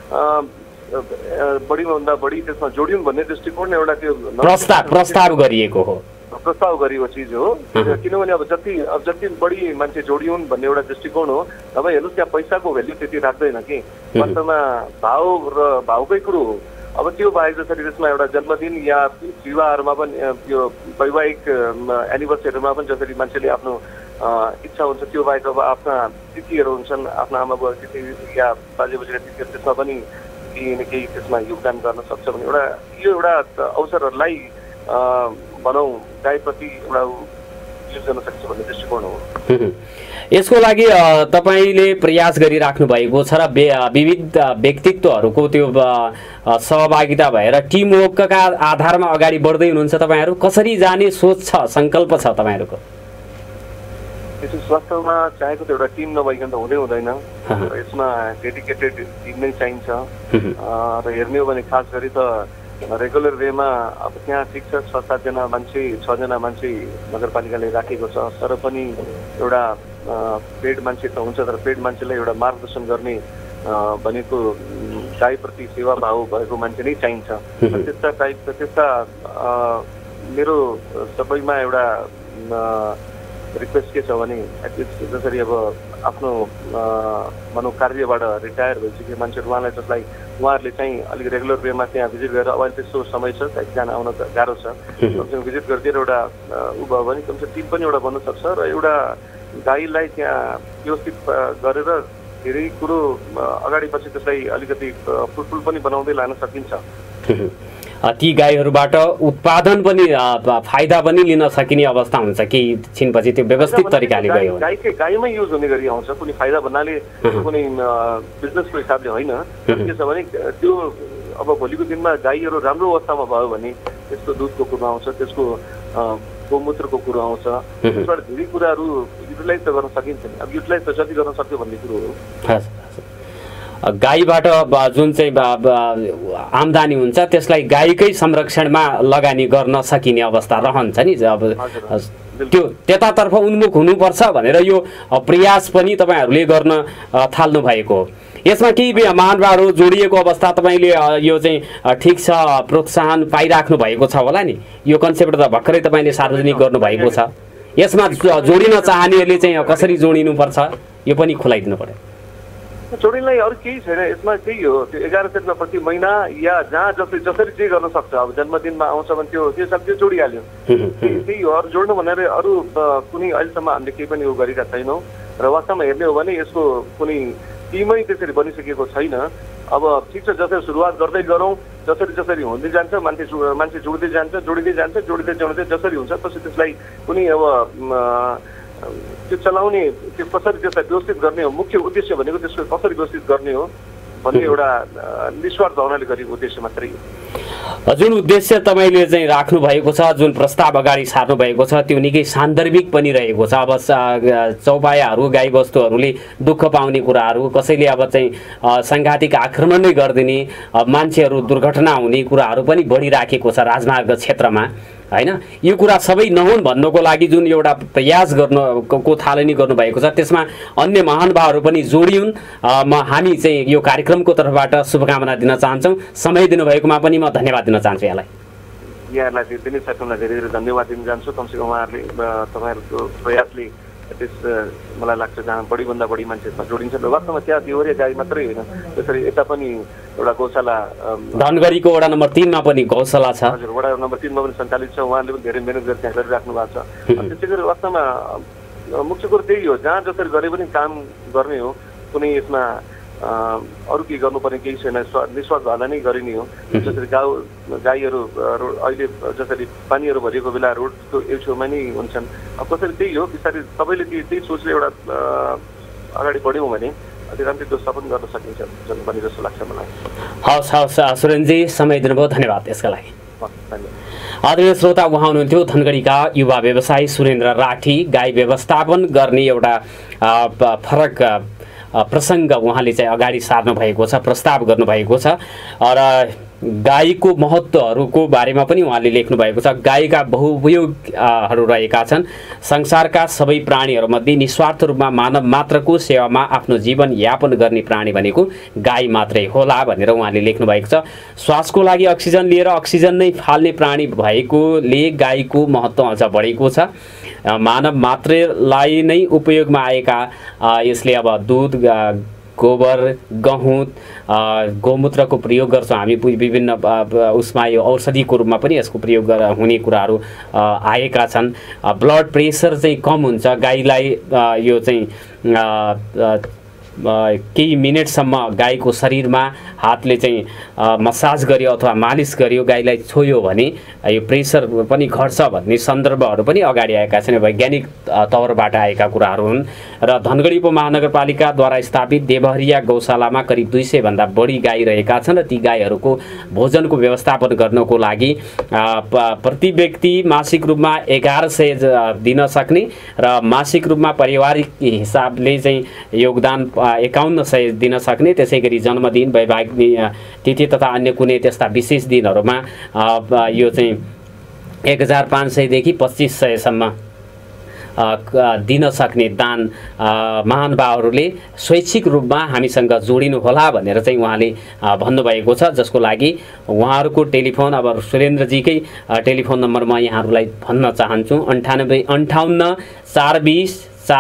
C: बढीभन्दा बढी त्यसमा जोडिउन् भन्ने दृष्टिकोण एउटा त्यो
A: प्रस्ताव गरिएको हो,
C: प्रस्ताव गरिएको चिज हो। किनभने अब जति बढी मान्छे जोडिउन् भन्ने एउटा दृष्टिकोण हो। अब हेर्नुहोस्, त्यहाँ पैसाको भ्याल्यु त्यति राख्दैन कि वास्तवमा भाव र भावकै कुरो हो। अब त्यो बाहेक जसरी त्यसमा एउटा जन्मदिन या विवाहहरूमा पनि यो वैवाहिक एनिभर्सरीहरूमा पनि जसरी मान्छेले आफ्नो इच्छा हुन्छ, त्यो बाहेक अब आफ्ना तिथिहरू हुन्छन्, आफ्ना आमा बुवा तिथि या बाजे बोजूका तिथिहरू, त्यसमा पनि केही न केही त्यसमा योगदान गर्न सक्छ भने एउटा यो एउटा अवसरहरूलाई भनौँ गाईप्रति एउटा युज गर्न सक्छ भन्ने दृष्टिकोण हो।
A: यसको लागि तपाईँले प्रयास गरिराख्नु भएको छ र विविध व्यक्तित्वहरूको त्यो सहभागिता भएर टिमवर्कका आधारमा अगाडि बढ्दै हुनुहुन्छ। तपाईँहरू कसरी जाने सोच छ, सङ्कल्प छ तपाईँहरूको?
C: वास्तवमा चाहेको त एउटा टिम नभइकन त हुँदै हुँदैन। यसमा डेडिकेटेड टिम नै चाहिन्छ। र हेर्ने हो भने खास गरी त रेगुलर वेमा अब त्यहाँ ठिक छ 6-7 जना मान्छे 6 जना मान्छे नगरपालिकाले राखेको छ। तर पनि एउटा पेड मान्छे त हुन्छ, तर पेड मान्छेलाई एउटा मार्गदर्शन गर्ने भनेको गाईप्रति सेवा भाव भएको मान्छे नै चाहिन्छ। त्यस्ता मेरो सबैमा एउटा रिक्वेस्ट के छ भने एटलिस्ट जसरी अब आफ्नो भनौँ कार्यबाट रिटायर भइसक्यो मान्छेहरू उहाँलाई जसलाई उहाँहरूले चाहिँ अलिक रेगुलर वेमा त्यहाँ भिजिट गरेर अब त्यस्तो समय छ एकजना आउन त गाह्रो छ, कमसेकम भिजिट गरिदिएर एउटा ऊ भयो भने कमसेकम टिम पनि एउटा बन्न सक्छ र एउटा गाईलाई त्यहाँ व्यवस्थित गरेर धेरै कुरो अगाडि पछि त्यसलाई अलिकति फ्रुटफुल पनि बनाउँदै लान सकिन्छ।
A: ती गाईहरूबाट उत्पादन पनि फाइदा पनि लिन सकिने अवस्था हुन्छ कि छिनपछि त्यो व्यवस्थित तरिकाले गयो।
C: गाईमै युज हुने गरी आउँछ, कुनै फाइदा भन्नाले कुनै बिजनेसको हिसाबले होइन। के छ भने त्यो अब भोलिको दिनमा गाईहरू राम्रो अवस्थामा भयो भने त्यसको दुधको कुरो आउँछ, त्यसको गोमूत्रको कुरो आउँछ, त्यसबाट धेरै कुराहरू युटिलाइज त गर्न सकिन्छ नि। अब युटिलाइज त जति गर्न सक्यो भन्ने कुरो हो।
A: गाईबाट जुन चाहिँ आम्दानी हुन्छ त्यसलाई गाईकै संरक्षणमा लगानी गर्न सकिने अवस्था रहन्छ नि। अब त्यो त्यतातर्फ उन्मुख हुनुपर्छ भनेर यो प्रयास पनि तपाईँहरूले गर्न थाल्नु भएको हो। यसमा केही महानुभावहरू जोडिएको अवस्था तपाईँले यो चाहिँ ठिक छ प्रोत्साहन पाइराख्नु भएको छ होला नि। यो कन्सेप्ट त भर्खरै तपाईँले सार्वजनिक गर्नुभएको छ। यसमा जोडिन चाहनेहरूले चाहिँ कसरी जोडिनुपर्छ यो पनि खुलाइदिनु पर्यो।
C: जोडिनलाई अरू केही छैन यसमा, त्यही हो त्यो 1100 रुपियाँ प्रति महिना या जहाँ जसरी जे गर्न सक्छ। अब जन्मदिनमा आउँछ भने त्यो सब त्यो जोडिहाल्यो, त्यही हो। अरू जोड्नु भनेर अरू कुनै अहिलेसम्म हामीले केही पनि उ गरेका छैनौँ र वास्तवमा हेर्ने हो भने यसको कुनै टिमै त्यसरी बनिसकेको छैन। अब ठिक छ, जसरी सुरुवात गर्दै गरौँ, जसरी हुँदै जान्छ, मान्छे जोड्दै जान्छ जसरी हुन्छ त्यसलाई कुनै अब त्यो चलाउने, त्यो कसरी त्यसलाई व्यवस्थित गर्ने हो, मुख्य उद्देश्य भनेको त्यसको कसरी व्यवस्थित गर्ने हो भन्ने एउटा निस्वार्थ भावनाले गरेको उद्देश्य मात्रै हो।
A: जुन उद्देश्य तपाईँले चाहिँ राख्नु भएको छ, जुन प्रस्ताव अगाडि सार्नु भएको छ त्यो निकै सान्दर्भिक पनि रहेको छ। अब चौपायाहरू, गाईबस्तुहरूले दुःख पाउने कुराहरू, कसैले अब चाहिँ साङ्घातिक आक्रमण नै गरिदिने, मान्छेहरू दुर्घटना हुने कुराहरू पनि बढिराखेको छ राजमार्ग क्षेत्रमा, हैन? यो कुरा सबै नहुन् भन्नको लागि जुन एउटा प्रयास गर्नुको थालनी गर्नुभएको छ त्यसमा अन्य महानुभावहरू पनि जोडियुन्। हामी चाहिँ यो कार्यक्रमको तर्फबाट शुभकामना दिन चाहन्छौँ। समय दिनुभएकोमा पनि म धन्यवाद दिन चाहन्छु
C: यहाँलाई दिने क्षेत्रमा धेरै धेरै धन्यवाद दिन चाहन्छु। कमसेकम उहाँहरूले तपाईँहरूको प्रयासले मलाई लाग्छ जहाँ बढीभन्दा बढी मान्छे जोडिन्छ। वास्तवमा त्यहाँ देउरे गाई मात्रै होइन, त्यसरी यता पनि एउटा गौशाला
A: धनगढीको वडा नम्बर 3 मा पनि गौशाला छ।
C: हजुर, वडा नम्बर 3 मा पनि सञ्चालित छ। उहाँले पनि धेरै मेहनत गरेर त्यहाँ गरिराख्नु भएको छ। त्यसै गरी वास्तवमा मुख्य कुरो त्यही हो, जहाँ जसरी गरे पनि काम गर्ने हो। कुनै यसमा अरू के गर्नुपर्ने केही छैन, निस्वार्थ भावना नै गरिने हो। जसरी गाईहरू अहिले जसरी पानीहरू भरिएको बेला रोडको छेउमा नै हुन्छन्, अब कसरी त्यही हो। बिस्तारै सबैले त्यही सोचले एउटा अगाडि बढ्यौँ भने राम्रै त्यो सपन गर्न सकिन्छ भन्ने जस्तो लाग्छ मलाई।
A: हवस् सुरेनजी, समय दिनुभयो, धन्यवाद यसका लागि।
C: धन्यवाद।
A: आदरणीय श्रोता, उहाँ हुनुहुन्थ्यो धनगढीका युवा व्यवसायी सुरेन्द्र राठी। गाई व्यवस्थापन गर्ने एउटा फरक प्रसङ्ग उहाँले चाहिँ अगाडि सार्नु भएको छ, प्रस्ताव गर्नुभएको छ र गाईको महत्त्वहरूको बारेमा पनि उहाँले लेख्नु भएको छ। गाईका बहुउपयोगहरू रहेका छन्। संसारका सबै प्राणीहरूमध्ये निस्वार्थ रूपमा मानव मात्रको सेवामा आफ्नो जीवन यापन गर्ने प्राणी भनेको गाई मात्रै होला भनेर उहाँले लेख्नु भएको छ। श्वासको लागि अक्सिजन लिएर अक्सिजन नै फाल्ने प्राणी भएकोले गाईको महत्त्व अझ बढेको छ। मानव मात्रलाई नै उपयोगमा आएका यसले अब दूध, गोबर, गहुँत, गोमूत्रको प्रयोग गर्छौँ हामी। विभिन्न उसमा यो औषधिको रूपमा पनि यसको प्रयोग हुने कुराहरू आएका छन्। ब्लड प्रेसर चाहिँ कम हुन्छ। गाईलाई यो चाहिँ केही मिनटसम्म गाईको शरीरमा हातले चाहिँ मसाज गर्यो अथवा मालिस गर्यो, गाईलाई छोयो भने यो प्रेसर पनि घट्छ भन्ने सन्दर्भहरू पनि अगाडि आएका छन्। वैज्ञानिक तौरबाट आएका कुराहरू हुन्। र धनगढी उपमहानगरपालिकाद्वारा स्थापित देवहरिया गौशालामा करिब 200 भन्दा बढी गाई रहेका छन् र ती गाईहरूको भोजनको व्यवस्थापन गर्नको लागि प्रति व्यक्ति मासिक रूपमा 1100 दिन सक्ने र मासिक रूपमा पारिवारिक हिसाबले चाहिँ योगदान 5100 दिन सक्ने। त्यसै गरी जन्मदिन, वैवाहिक तिथि तथा अन्य कुनै त्यस्ता विशेष दिनहरूमा यो चाहिँ 1500 देखि 2500 सम्म दिन सक्ने दान महानुभावहरूले स्वैच्छिक रूपमा हामीसँग जोडिनु होला भनेर चाहिँ उहाँले भन्नुभएको छ। जसको लागि उहाँहरूको टेलिफोन, अब सुरेन्द्रजीकै टेलिफोन नम्बर म यहाँहरूलाई भन्न चाहन्छु। 98 420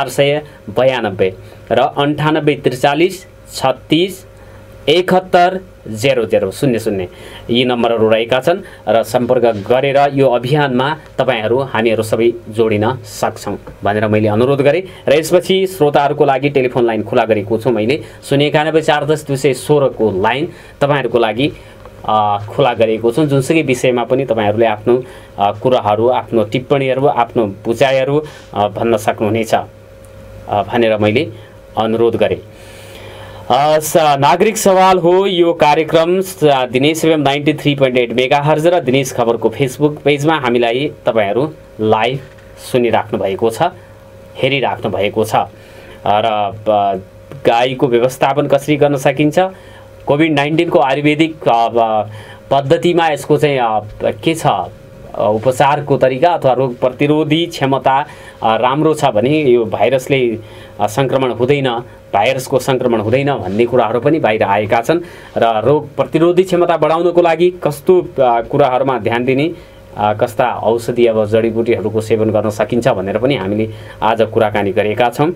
A: 492 र 98 43 36 71 0000 यी नम्बरहरू रहेका छन् र सम्पर्क गरेर यो अभियानमा तपाईँहरू हामीहरू सबै जोडिन सक्छौँ भनेर मैले अनुरोध गरेँ। र यसपछि श्रोताहरूको लागि टेलिफोन लाइन खुला गरेको छु मैले। 091 410 216 को लाइन तपाईँहरूको लागि खुला गरेको छु। जुनसुकै विषयमा पनि तपाईँहरूले आफ्नो कुराहरू, आफ्नो टिप्पणीहरू, आफ्नो बुझाइहरू भन्न सक्नुहुनेछ भनेर मैले अनुरोध गरेँ। नागरिक सवाल हो यो कार्यक्रम दिनेश FM 93.8 मेगाहर्ज र दिनेश खबरको फेसबुक पेजमा हामीलाई तपाईँहरू लाइभ सुनिराख्नु भएको छ, हेरिराख्नु भएको छ। र गाईको व्यवस्थापन कसरी गर्न सकिन्छ, कोभिड-19 को आयुर्वेदिक पद्धतिमा यसको चाहिँ के छ उपचारको तरिका अथवा रोग प्रतिरोधी क्षमता राम्रो छ भने यो भाइरसले सङ्क्रमण हुँदैन, भाइरसको सङ्क्रमण हुँदैन भन्ने कुराहरू पनि बाहिर आएका छन्। र रोग प्रतिरोधी क्षमता बढाउनको लागि कस्तो कुराहरूमा ध्यान दिने कस्ता औषधि अब जडीबुटीहरूको सेवन गर्न सकिन्छ भनेर पनि हामीले आज कुराकानी गरेका छौँ।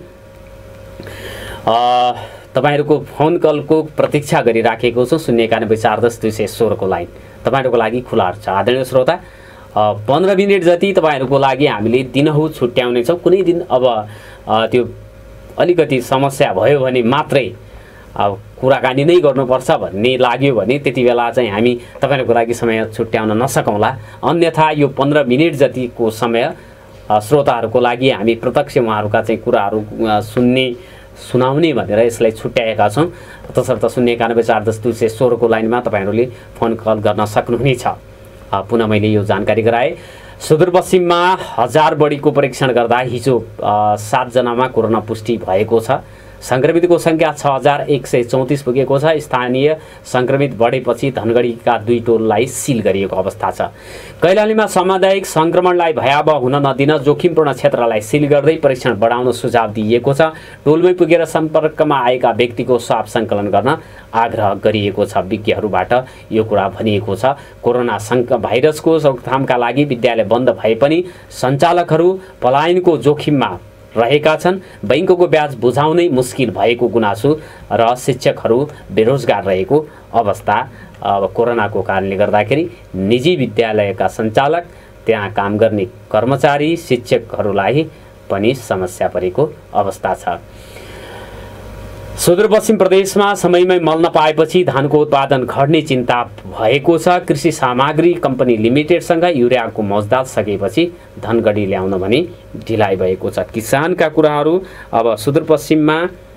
A: तपाईहरुको फोन कलको प्रतीक्षा गरिराखेको छु। 09140 को लाइन तपाईहरुको लागि खुला छ। आदरणीय श्रोता, 15 मिनेट जति तपाईहरुको लागि हामीले दिनहु छुट्याउने छौं। कुनै दिन अब त्यो अलिकति समस्या भयो भने मात्रै कुराकानी नै गर्नुपर्छ भन्ने लाग्यो भने त्यति बेला चाहिँ हामी तपाईहरुको लागि समय छुट्याउन नसकौँला। अन्यथा यो 15 मिनेट जतिको समय श्रोताहरुको लागि हामी प्रत्यक्ष उहाँहरुका चाहिँ कुराहरु सुनाउने भनेर यसलाई छुट्याएका छौं। तसर्थ 09140 को लाइनमा तपाईहरुले फोन कल गर्न सक्नुहुनेछ। पुनः मैले यो जानकारी गराए। सुदूरपश्चिममा 1000 बढीको परीक्षण गर्दा हिजो 7 जनामा कोरोना पुष्टि भएको छ। संक्रमितको संख्या 6134 पुगेको छ। स्थानीय संक्रमित बढेपछि धनगढीका 2 टोललाई सिल गरिएको अवस्था छ। कैलालीमा सामुदायिक संक्रमणलाई भयावह हुन नदिन जोखिमपूर्ण क्षेत्रलाई सिल गर्दै परीक्षण बढाउन सुझाव दिइएको छ। टोलमै पुगेर सम्पर्कमा आएका व्यक्तिको स्वाब संकलन गर्न आग्रह गरिएको छ। विज्ञहरूबाट यो कुरा भनिएको छ। कोरोना भाइरसको रोकथामका लागि विद्यालय बन्द भए पनि सञ्चालकहरू पलायनको जोखिममा रहेका छन्। बैंकको ब्याज बुझाउनै मुस्किल भएको गुनासो र शिक्षकहरू बेरोजगार रहेको अवस्था अब कोरोनाको कारणले गर्दाखेरि निजी विद्यालयका सञ्चालक, त्यहाँ काम गर्ने कर्मचारी, शिक्षकहरूलाई पनि समस्या परेको अवस्था छ। सुदूरपश्चिम प्रदेशमा समयमै मल नपाएपछि धानको उत्पादन घट्ने चिन्ता भएको छ। कृषि सामग्री कम्पनी लिमिटेडसँग युरियाको मौजदात सकेपछि धनगढी ल्याउन भने ढिलाइ भएको छ। किसानका कुराहरू अब सुदूरपश्चिममा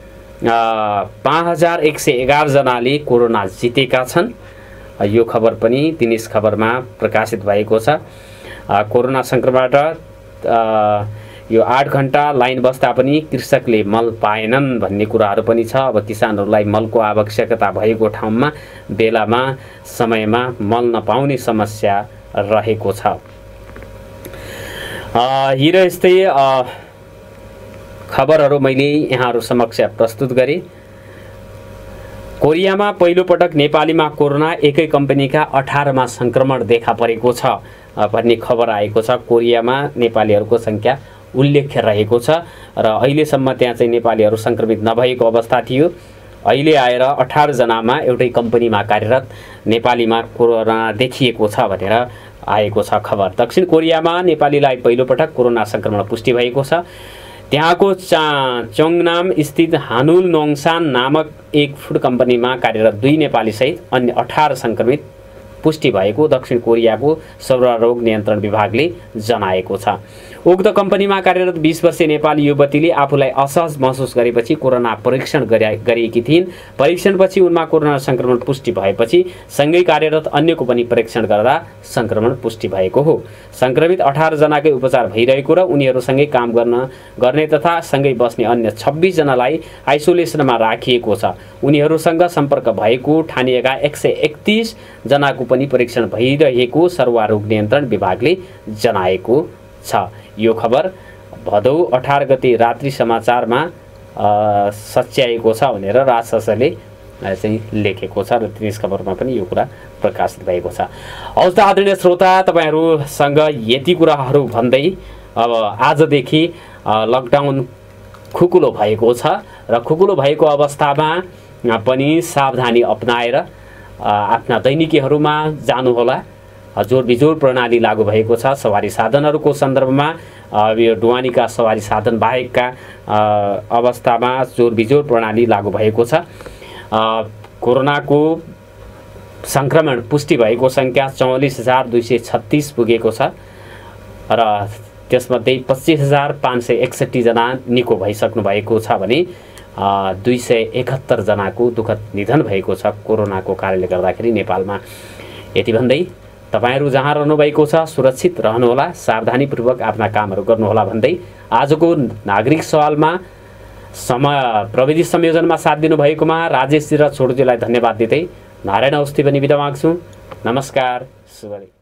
A: 5111 जनाले कोरोना जितेका छन्। यो खबर पनि दिनेश खबरमा प्रकाशित भएको छ। कोरोना संक्रमणबाट यो 8 घण्टा लाइन बस्दा पनि कृषकले मल पाएनन् भन्ने कुराहरू पनि छ। अब किसानहरूलाई मलको आवश्यकता भएको ठाउँमा बेलामा समयमा मल नपाउने समस्या रहेको छ। हिजो यस्तै खबरहरू मैले यहाँहरू समक्ष प्रस्तुत गरेँ। कोरियामा पहिलो पटक नेपालीमा कोरोना एकै कम्पनीका 18 मा संक्रमण देखा परेको छ भन्ने खबर आएको छ। कोरियामा नेपालीहरूको संख्या उल्लेख्य रहेको छ र अहिलेसम्म त्यहाँ चाहिँ नेपालीहरू संक्रमित नभएको अवस्था थियो। अहिले आएर 18 जनामा एउटै कम्पनीमा कार्यरत नेपालीमा कोरोना देखिएको छ भनेर आएको छ खबर। दक्षिण कोरियामा नेपालीलाई पहिलो पटक कोरोना संक्रमण पुष्टि भएको छ। त्यहाँको चोङनाम स्थित हानुल नोङसान नामक एक फुड कम्पनीमा कार्यरत 2 नेपाली सहित अन्य 18 संक्रमित पुष्टि भएको दक्षिण कोरियाको सर्वरोग नियन्त्रण विभागले जनाएको छ। उक्त कम्पनीमा कार्यरत 20 वर्षीय नेपाली युवतीले आफूलाई असहज महसुस गरेपछि कोरोना परीक्षण गरेकी थिइन्। परीक्षणपछि उनमा कोरोना संक्रमण पुष्टि भएपछि सँगै कार्यरत अन्यको पनि परीक्षण गर्दा संक्रमण पुष्टि भएको हो। संक्रमित 18 जनाकै उपचार भइरहेको र उनीहरूसँगै काम गर्ने तथा सँगै बस्ने अन्य 26 जनालाई आइसोलेसनमा राखिएको छ। उनीहरूसँग सम्पर्क भएको ठानिएका 131 जनाको पनि परीक्षण भइरहेको सर्वरोग नियन्त्रण विभागले जनाएको छ। यो खबर भदौ 18 गते रात्रि समाचारमा सच्याएको छ भनेर राजशासनले चाहिँ लेखेको छ र दिनेश खबरमा पनि यो कुरा प्रकाशित भएको छ। हवस् त आदरणीय श्रोता, तपाईहरुसँग यति कुराहरू भन्दै अब आजदेखि लकडाउन खुकुलो भएको छ र खुकुलो भएको अवस्थामा पनि सावधानी अपनाएर आफ्ना दैनिकीहरूमा जानुहोला। जोर बिजोर प्रणाली लागू भएको छ। सवारी साधनहरूको सन्दर्भमा यो ढुवानीका सवारी साधन बाहेकका अवस्थामा जोर बिजोर प्रणाली लागू भएको छ। कोरोनाको संक्रमण पुष्टि भएको संख्या 44236 पुगेको छ र त्यसमध्ये 25561 जना निको भइसक्नु भएको छ भने 271 जनाको दुःखद निधन भएको छ कोरोनाको कारणले गर्दाखेरि नेपालमा। यति भन्दै तपाईहरु जहाँ रहनु भएको छ सुरक्षित रहनुहोला, सावधानीपूर्वक आफ्ना कामहरू गर्नुहोला भन्दै आजको नागरिक सवालमा प्रविधि संयोजनमा साथ दिनु भएकोमा राजेशजी र छोटोजीलाई धन्यवाद दिँदै नारायण अवस्थी पनि बिदा माग्छु। नमस्कार, शुभ दिन।